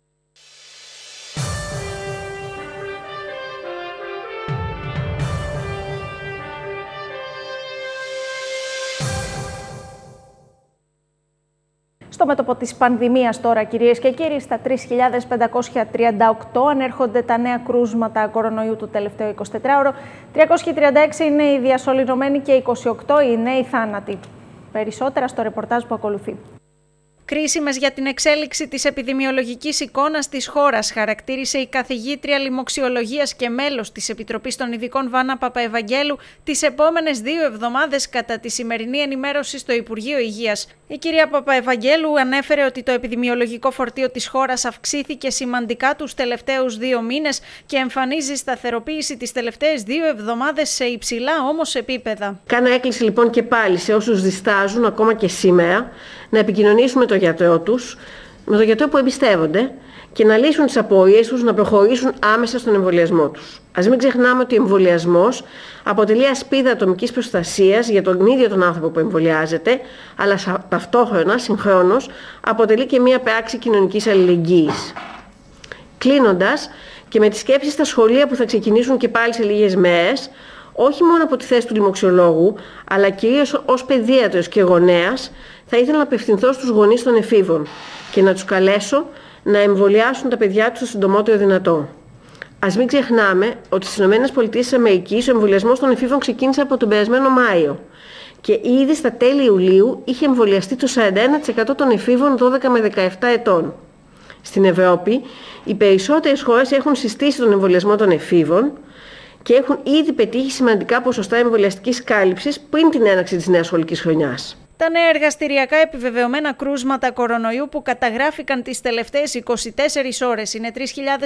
Στο μέτωπο της πανδημίας τώρα, κυρίες και κύριοι, στα 3.538 ανέρχονται τα νέα κρούσματα κορονοϊού του τελευταίου 24ωρο. 336 είναι οι διασωληνωμένοι και 28 οι νέοι θάνατοι. Περισσότερα στο ρεπορτάζ που ακολουθεί. Κρίσιμες για την εξέλιξη της επιδημιολογικής εικόνας της χώρας, χαρακτήρισε η καθηγήτρια λοιμοξιολογίας και μέλος της Επιτροπής των Ειδικών Βάνα Παπαευαγγέλου τις επόμενες 2 εβδομάδες κατά τη σημερινή ενημέρωση στο Υπουργείο Υγείας. Η κυρία Παπαευαγγέλου ανέφερε ότι το επιδημιολογικό φορτίο της χώρας αυξήθηκε σημαντικά τους τελευταίους 2 μήνες και εμφανίζει σταθεροποίηση τις τελευταίες 2 εβδομάδες σε υψηλά όμως επίπεδα. Κάνω έκκληση λοιπόν και πάλι σε όσους διστάζουν ακόμα και σήμερα να επικοινωνήσουν με τον γιατρό τους, με τον γιατρό που εμπιστεύονται και να λύσουν τις απορίες τους, να προχωρήσουν άμεσα στον εμβολιασμό τους. Ας μην ξεχνάμε ότι ο εμβολιασμός αποτελεί ασπίδα ατομικής προστασίας για τον ίδιο τον άνθρωπο που εμβολιάζεται, αλλά ταυτόχρονα, συγχρόνως, αποτελεί και μία πράξη κοινωνικής αλληλεγγύης. Κλείνοντας, και με τις σκέψεις στα σχολεία που θα ξεκινήσουν και πάλι σε λίγες μέρες, όχι μόνο από τη θέση του λοιμοξιολόγου, αλλά κυρίως ως παιδίατρος και γονέας, θα ήθελα να απευθυνθώ στους γονείς των εφήβων και να τους καλέσω να εμβολιάσουν τα παιδιά τους το συντομότερο δυνατό. Ας μην ξεχνάμε ότι στις ΗΠΑ ο εμβολιασμός των εφήβων ξεκίνησε από τον περασμένο Μάιο και ήδη στα τέλη Ιουλίου είχε εμβολιαστεί το 41% των εφήβων 12 με 17 ετών. Στην Ευρώπη, οι περισσότερες χώρες έχουν συστήσει τον εμβολιασμό των εφήβων και έχουν ήδη πετύχει σημαντικά ποσοστά εμβολιαστικής κάλυψης πριν την έναρξη της νέας σχολικής χρονιάς. Τα νέα εργαστηριακά επιβεβαιωμένα κρούσματα κορονοϊού που καταγράφηκαν τις τελευταίες 24 ώρες είναι 3.538,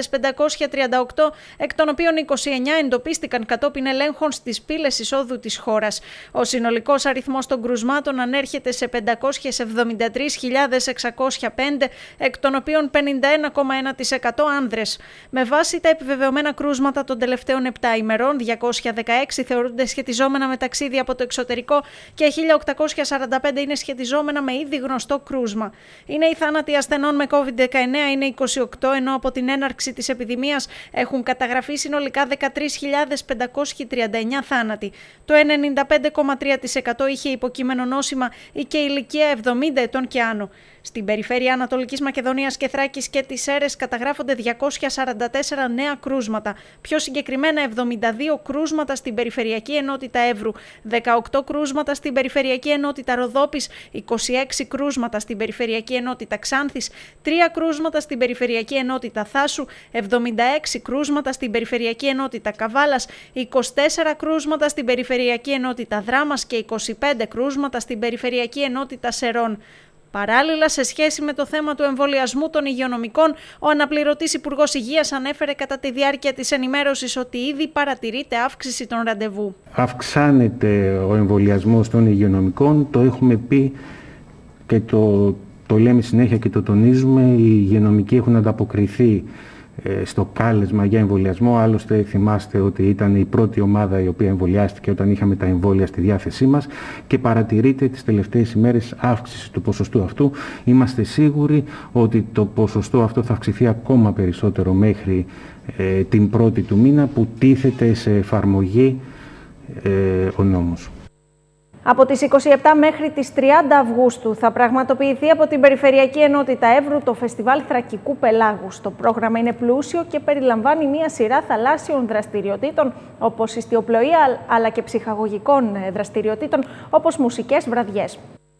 εκ των οποίων 29 εντοπίστηκαν κατόπιν ελέγχων στις πύλες εισόδου της χώρας. Ο συνολικός αριθμός των κρούσματων ανέρχεται σε 573.605, εκ των οποίων 51,1% άνδρες. Με βάση τα επιβεβαιωμένα κρούσματα των τελευταίων 7 ημερών, 216 θεωρούνται σχετιζόμενα με ταξίδια από το εξωτερικό και 1.845 είναι σχετιζόμενα με ήδη γνωστό κρούσμα. Είναι οι θάνατοι ασθενών με COVID-19 είναι 28, ενώ από την έναρξη της επιδημίας έχουν καταγραφεί συνολικά 13.539 θάνατοι. Το 95,3% είχε υποκείμενο νόσημα ή και ηλικία 70 ετών και άνω. Στην περιφέρεια Ανατολικής Μακεδονίας και Θράκης και τις Σέρρες καταγράφονται 244 νέα κρούσματα. Πιο συγκεκριμένα 72 κρούσματα στην Περιφερειακή Ενότητα Εύρου, 18 κρούσματα στην Περιφερειακή Ενότητα Ροδόπης, 26 κρούσματα στην Περιφερειακή Ενότητα Ξάνθης, 3 κρούσματα στην Περιφερειακή Ενότητα Θάσου, 76 κρούσματα στην Περιφερειακή Ενότητα Καβάλας, 24 κρούσματα στην Περιφερειακή Ενότητα Δράμας και 25 κρούσματα στην Περιφερειακή Ενότητα Σερών. Παράλληλα, σε σχέση με το θέμα του εμβολιασμού των υγειονομικών, ο αναπληρωτής Υπουργός Υγείας ανέφερε κατά τη διάρκεια της ενημέρωσης ότι ήδη παρατηρείται αύξηση των ραντεβού. Αυξάνεται ο εμβολιασμός των υγειονομικών, το έχουμε πει και το λέμε συνέχεια και το τονίζουμε. Οι υγειονομικοί έχουν ανταποκριθεί στο κάλεσμα για εμβολιασμό. Άλλωστε θυμάστε ότι ήταν η πρώτη ομάδα η οποία εμβολιάστηκε όταν είχαμε τα εμβόλια στη διάθεσή μας και παρατηρείται τις τελευταίες ημέρες αύξηση του ποσοστού αυτού. Είμαστε σίγουροι ότι το ποσοστό αυτό θα αυξηθεί ακόμα περισσότερο μέχρι την πρώτη του μήνα που τίθεται σε εφαρμογή ο νόμος. Από τις 27 μέχρι τις 30 Αυγούστου θα πραγματοποιηθεί από την Περιφερειακή Ενότητα Εύρου το Φεστιβάλ Θρακικού Πελάγους. Το πρόγραμμα είναι πλούσιο και περιλαμβάνει μια σειρά θαλάσσιων δραστηριοτήτων όπως ιστιοπλοεία αλλά και ψυχαγωγικών δραστηριοτήτων όπως μουσικές βραδιές.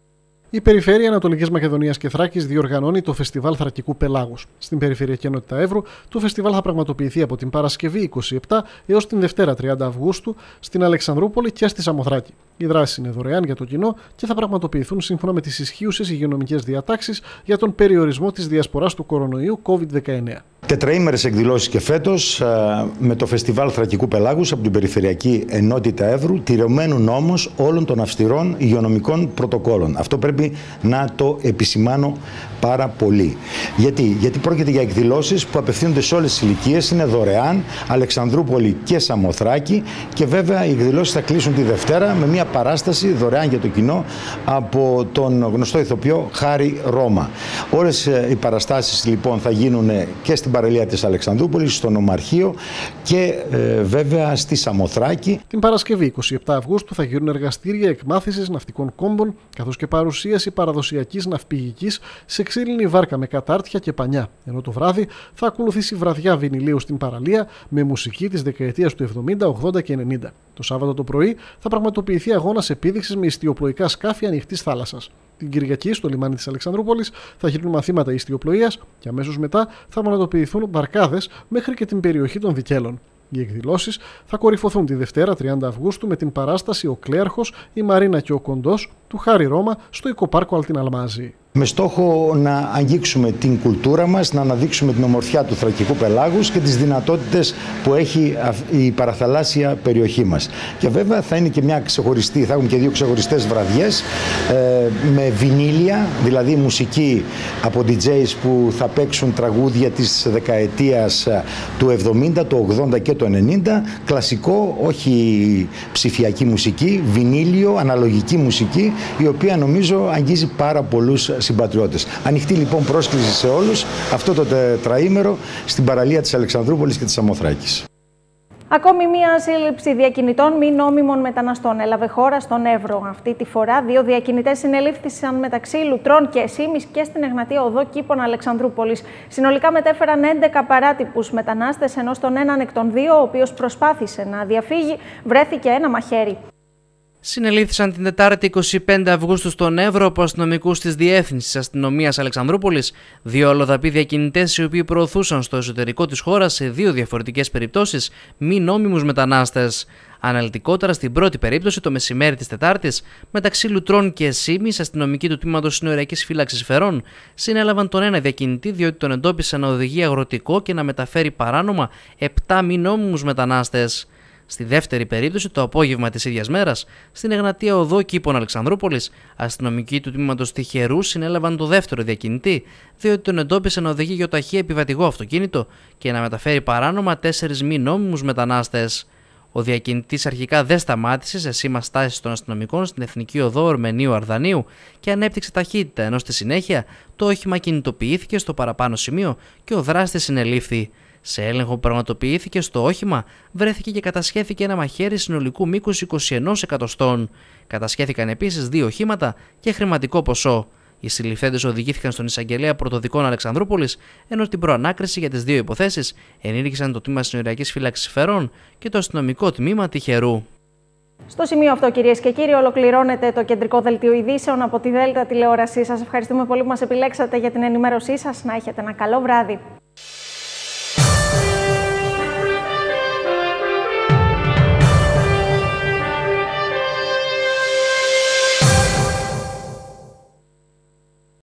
Η Περιφέρεια Ανατολικής Μακεδονίας και Θράκης διοργανώνει το Φεστιβάλ Θρακικού Πελάγους. Στην Περιφερειακή Ενότητα Εύρου, το φεστιβάλ θα πραγματοποιηθεί από την Παρασκευή 27 έως την Δευτέρα 30 Αυγούστου στην Αλεξανδρούπολη και στη Σαμοθράκη. Οι δράσεις είναι δωρεάν για το κοινό και θα πραγματοποιηθούν σύμφωνα με τις ισχύουσες υγειονομικές διατάξεις για τον περιορισμό της διασποράς του κορονοϊού COVID-19. Τετραήμερες εκδηλώσεις και φέτος με το Φεστιβάλ Θρακικού Πελάγους από την Περιφερειακή Ενότητα Εύρου, τηρουμένων όμως όλων των αυστηρών υγειονομικών πρωτοκόλων. Αυτό πρέπει να το επισημάνω πάρα πολύ. Γιατί πρόκειται για εκδηλώσεις που απευθύνονται σε όλες τις ηλικίες, είναι δωρεάν, Αλεξανδρούπολη και Σαμοθράκη και βέβαια οι εκδηλώσεις θα κλείσουν τη Δευτέρα με μια παράσταση δωρεάν για το κοινό από τον γνωστό ηθοποιό Χάρη Ρώμα. Όλες οι παραστάσεις λοιπόν θα γίνουν και στην παραλία της Αλεξανδρούπολης, στο Νομαρχείο και βέβαια στη Σαμοθράκη. Την Παρασκευή 27 Αυγούστου θα γίνουν εργαστήρια εκμάθησης ναυτικών κόμπων καθώς και παρουσίαση παραδοσιακής ναυπηγικής σε ξύλινη βάρκα με κατάρτια και πανιά. Ενώ το βράδυ θα ακολουθήσει βραδιά βινιλίου στην παραλία με μουσική της δεκαετίας του 70, 80 και 90. Το Σάββατο το πρωί θα πραγματοποιηθεί αγώνας επίδειξης με ιστιοπλοϊκά σκάφη ανοιχτής θάλασσας. Την Κυριακή στο λιμάνι της Αλεξανδρούπολης θα γίνουν μαθήματα ιστιοπλοείας και αμέσως μετά θα μοναδοποιηθούν βαρκάδες μέχρι και την περιοχή των Δικέλων. Οι εκδηλώσεις θα κορυφωθούν τη Δευτέρα 30 Αυγούστου με την παράσταση «Ο Κλέαρχος, η Μαρίνα και ο Κοντός» του Χάρη Ρώμα στο Οικοπάρκο Αλτιναλμάζη. Με στόχο να αγγίξουμε την κουλτούρα μας, να αναδείξουμε την ομορφιά του Θρακικού Πελάγους και τις δυνατότητες που έχει η παραθαλάσσια περιοχή μας. Και βέβαια θα είναι και μια ξεχωριστή, θα έχουμε και δύο ξεχωριστές βραδιές με βινίλια, δηλαδή μουσική από DJs που θα παίξουν τραγούδια της δεκαετίας του 70, του 80 και του 90, κλασικό, όχι ψηφιακή μουσική, βινίλιο, αναλογική μουσική, η οποία νομίζω αγγίζει πάρα πολλούς συμπατριώτες. Ανοιχτή λοιπόν πρόσκληση σε όλους αυτό το τετραήμερο στην παραλία της Αλεξανδρούπολης και της Σαμοθράκης. Ακόμη μία σύλληψη διακινητών μη νόμιμων μεταναστών έλαβε χώρα στον Εύρο. Αυτή τη φορά, 2 διακινητές συνελήφθησαν μεταξύ Λουτρών και Σίμης και στην Εγνατία Οδό Κήπων Αλεξανδρούπολης. Συνολικά μετέφεραν 11 παράτυπους μετανάστες, ενώ στον έναν εκ των 2, ο οποίος προσπάθησε να διαφύγει, βρέθηκε ένα μαχαίρι. Συνελήφθησαν την Τετάρτη 25 Αυγούστου στον Εύρο από αστυνομικούς της Διεύθυνσης Αστυνομίας Αλεξανδρούπολης 2 αλλοδαποί διακινητές, οι οποίοι προωθούσαν στο εσωτερικό της χώρας σε 2 διαφορετικές περιπτώσεις μη νόμιμους μετανάστες. Αναλυτικότερα, στην πρώτη περίπτωση, το μεσημέρι της Τετάρτης, μεταξύ Λουτρών και Σίμης, αστυνομικοί του τμήματος Συνοριακής Φύλαξης Φερών συνέλαβαν τον ένα διακινητή, διότι τον εντόπισαν να οδηγεί αγροτικό και να μεταφέρει παράνομα 7 μη νόμιμους μετανάστες. Στη δεύτερη περίπτωση, το απόγευμα της ίδιας μέρας, στην Εγνατία Οδό Κήπων Αλεξανδρούπολης, αστυνομικοί του τμήματος Τυχερού συνέλαβαν το δεύτερο διακινητή, διότι τον εντόπισε να οδηγεί γιοταχή επιβατικό αυτοκίνητο και να μεταφέρει παράνομα 4 μη νόμιμους μετανάστες. Ο διακινητής αρχικά δεν σταμάτησε σε σήμα στάσης των αστυνομικών στην Εθνική Οδό Ορμενίου Αρδανίου και ανέπτυξε ταχύτητα, ενώ στη συνέχεια το όχημα κινητοποιήθηκε στο παραπάνω σημείο και ο δράστης συνελήφθη. Σε έλεγχο που πραγματοποιήθηκε στο όχημα, βρέθηκε και κατασχέθηκε ένα μαχαίρι συνολικού μήκους 21 εκατοστών. Κατασχέθηκαν επίσης 2 οχήματα και χρηματικό ποσό. Οι συλληφθέντες οδηγήθηκαν στον εισαγγελέα Πρωτοδικών Αλεξανδρούπολης, ενώ στην προανάκριση για τις 2 υποθέσεις ενήργησαν το τμήμα Συνοριακής Φύλαξης Φερών και το αστυνομικό τμήμα Τυχερού. Στο σημείο αυτό, κυρίες και κύριοι, ολοκληρώνεται το κεντρικό δελτίο ειδήσεων από τη Δέλτα τηλεόραση. Σας ευχαριστούμε πολύ που μας επιλέξατε για την ενημέρωσή σας. Να έχετε ένα καλό βράδυ.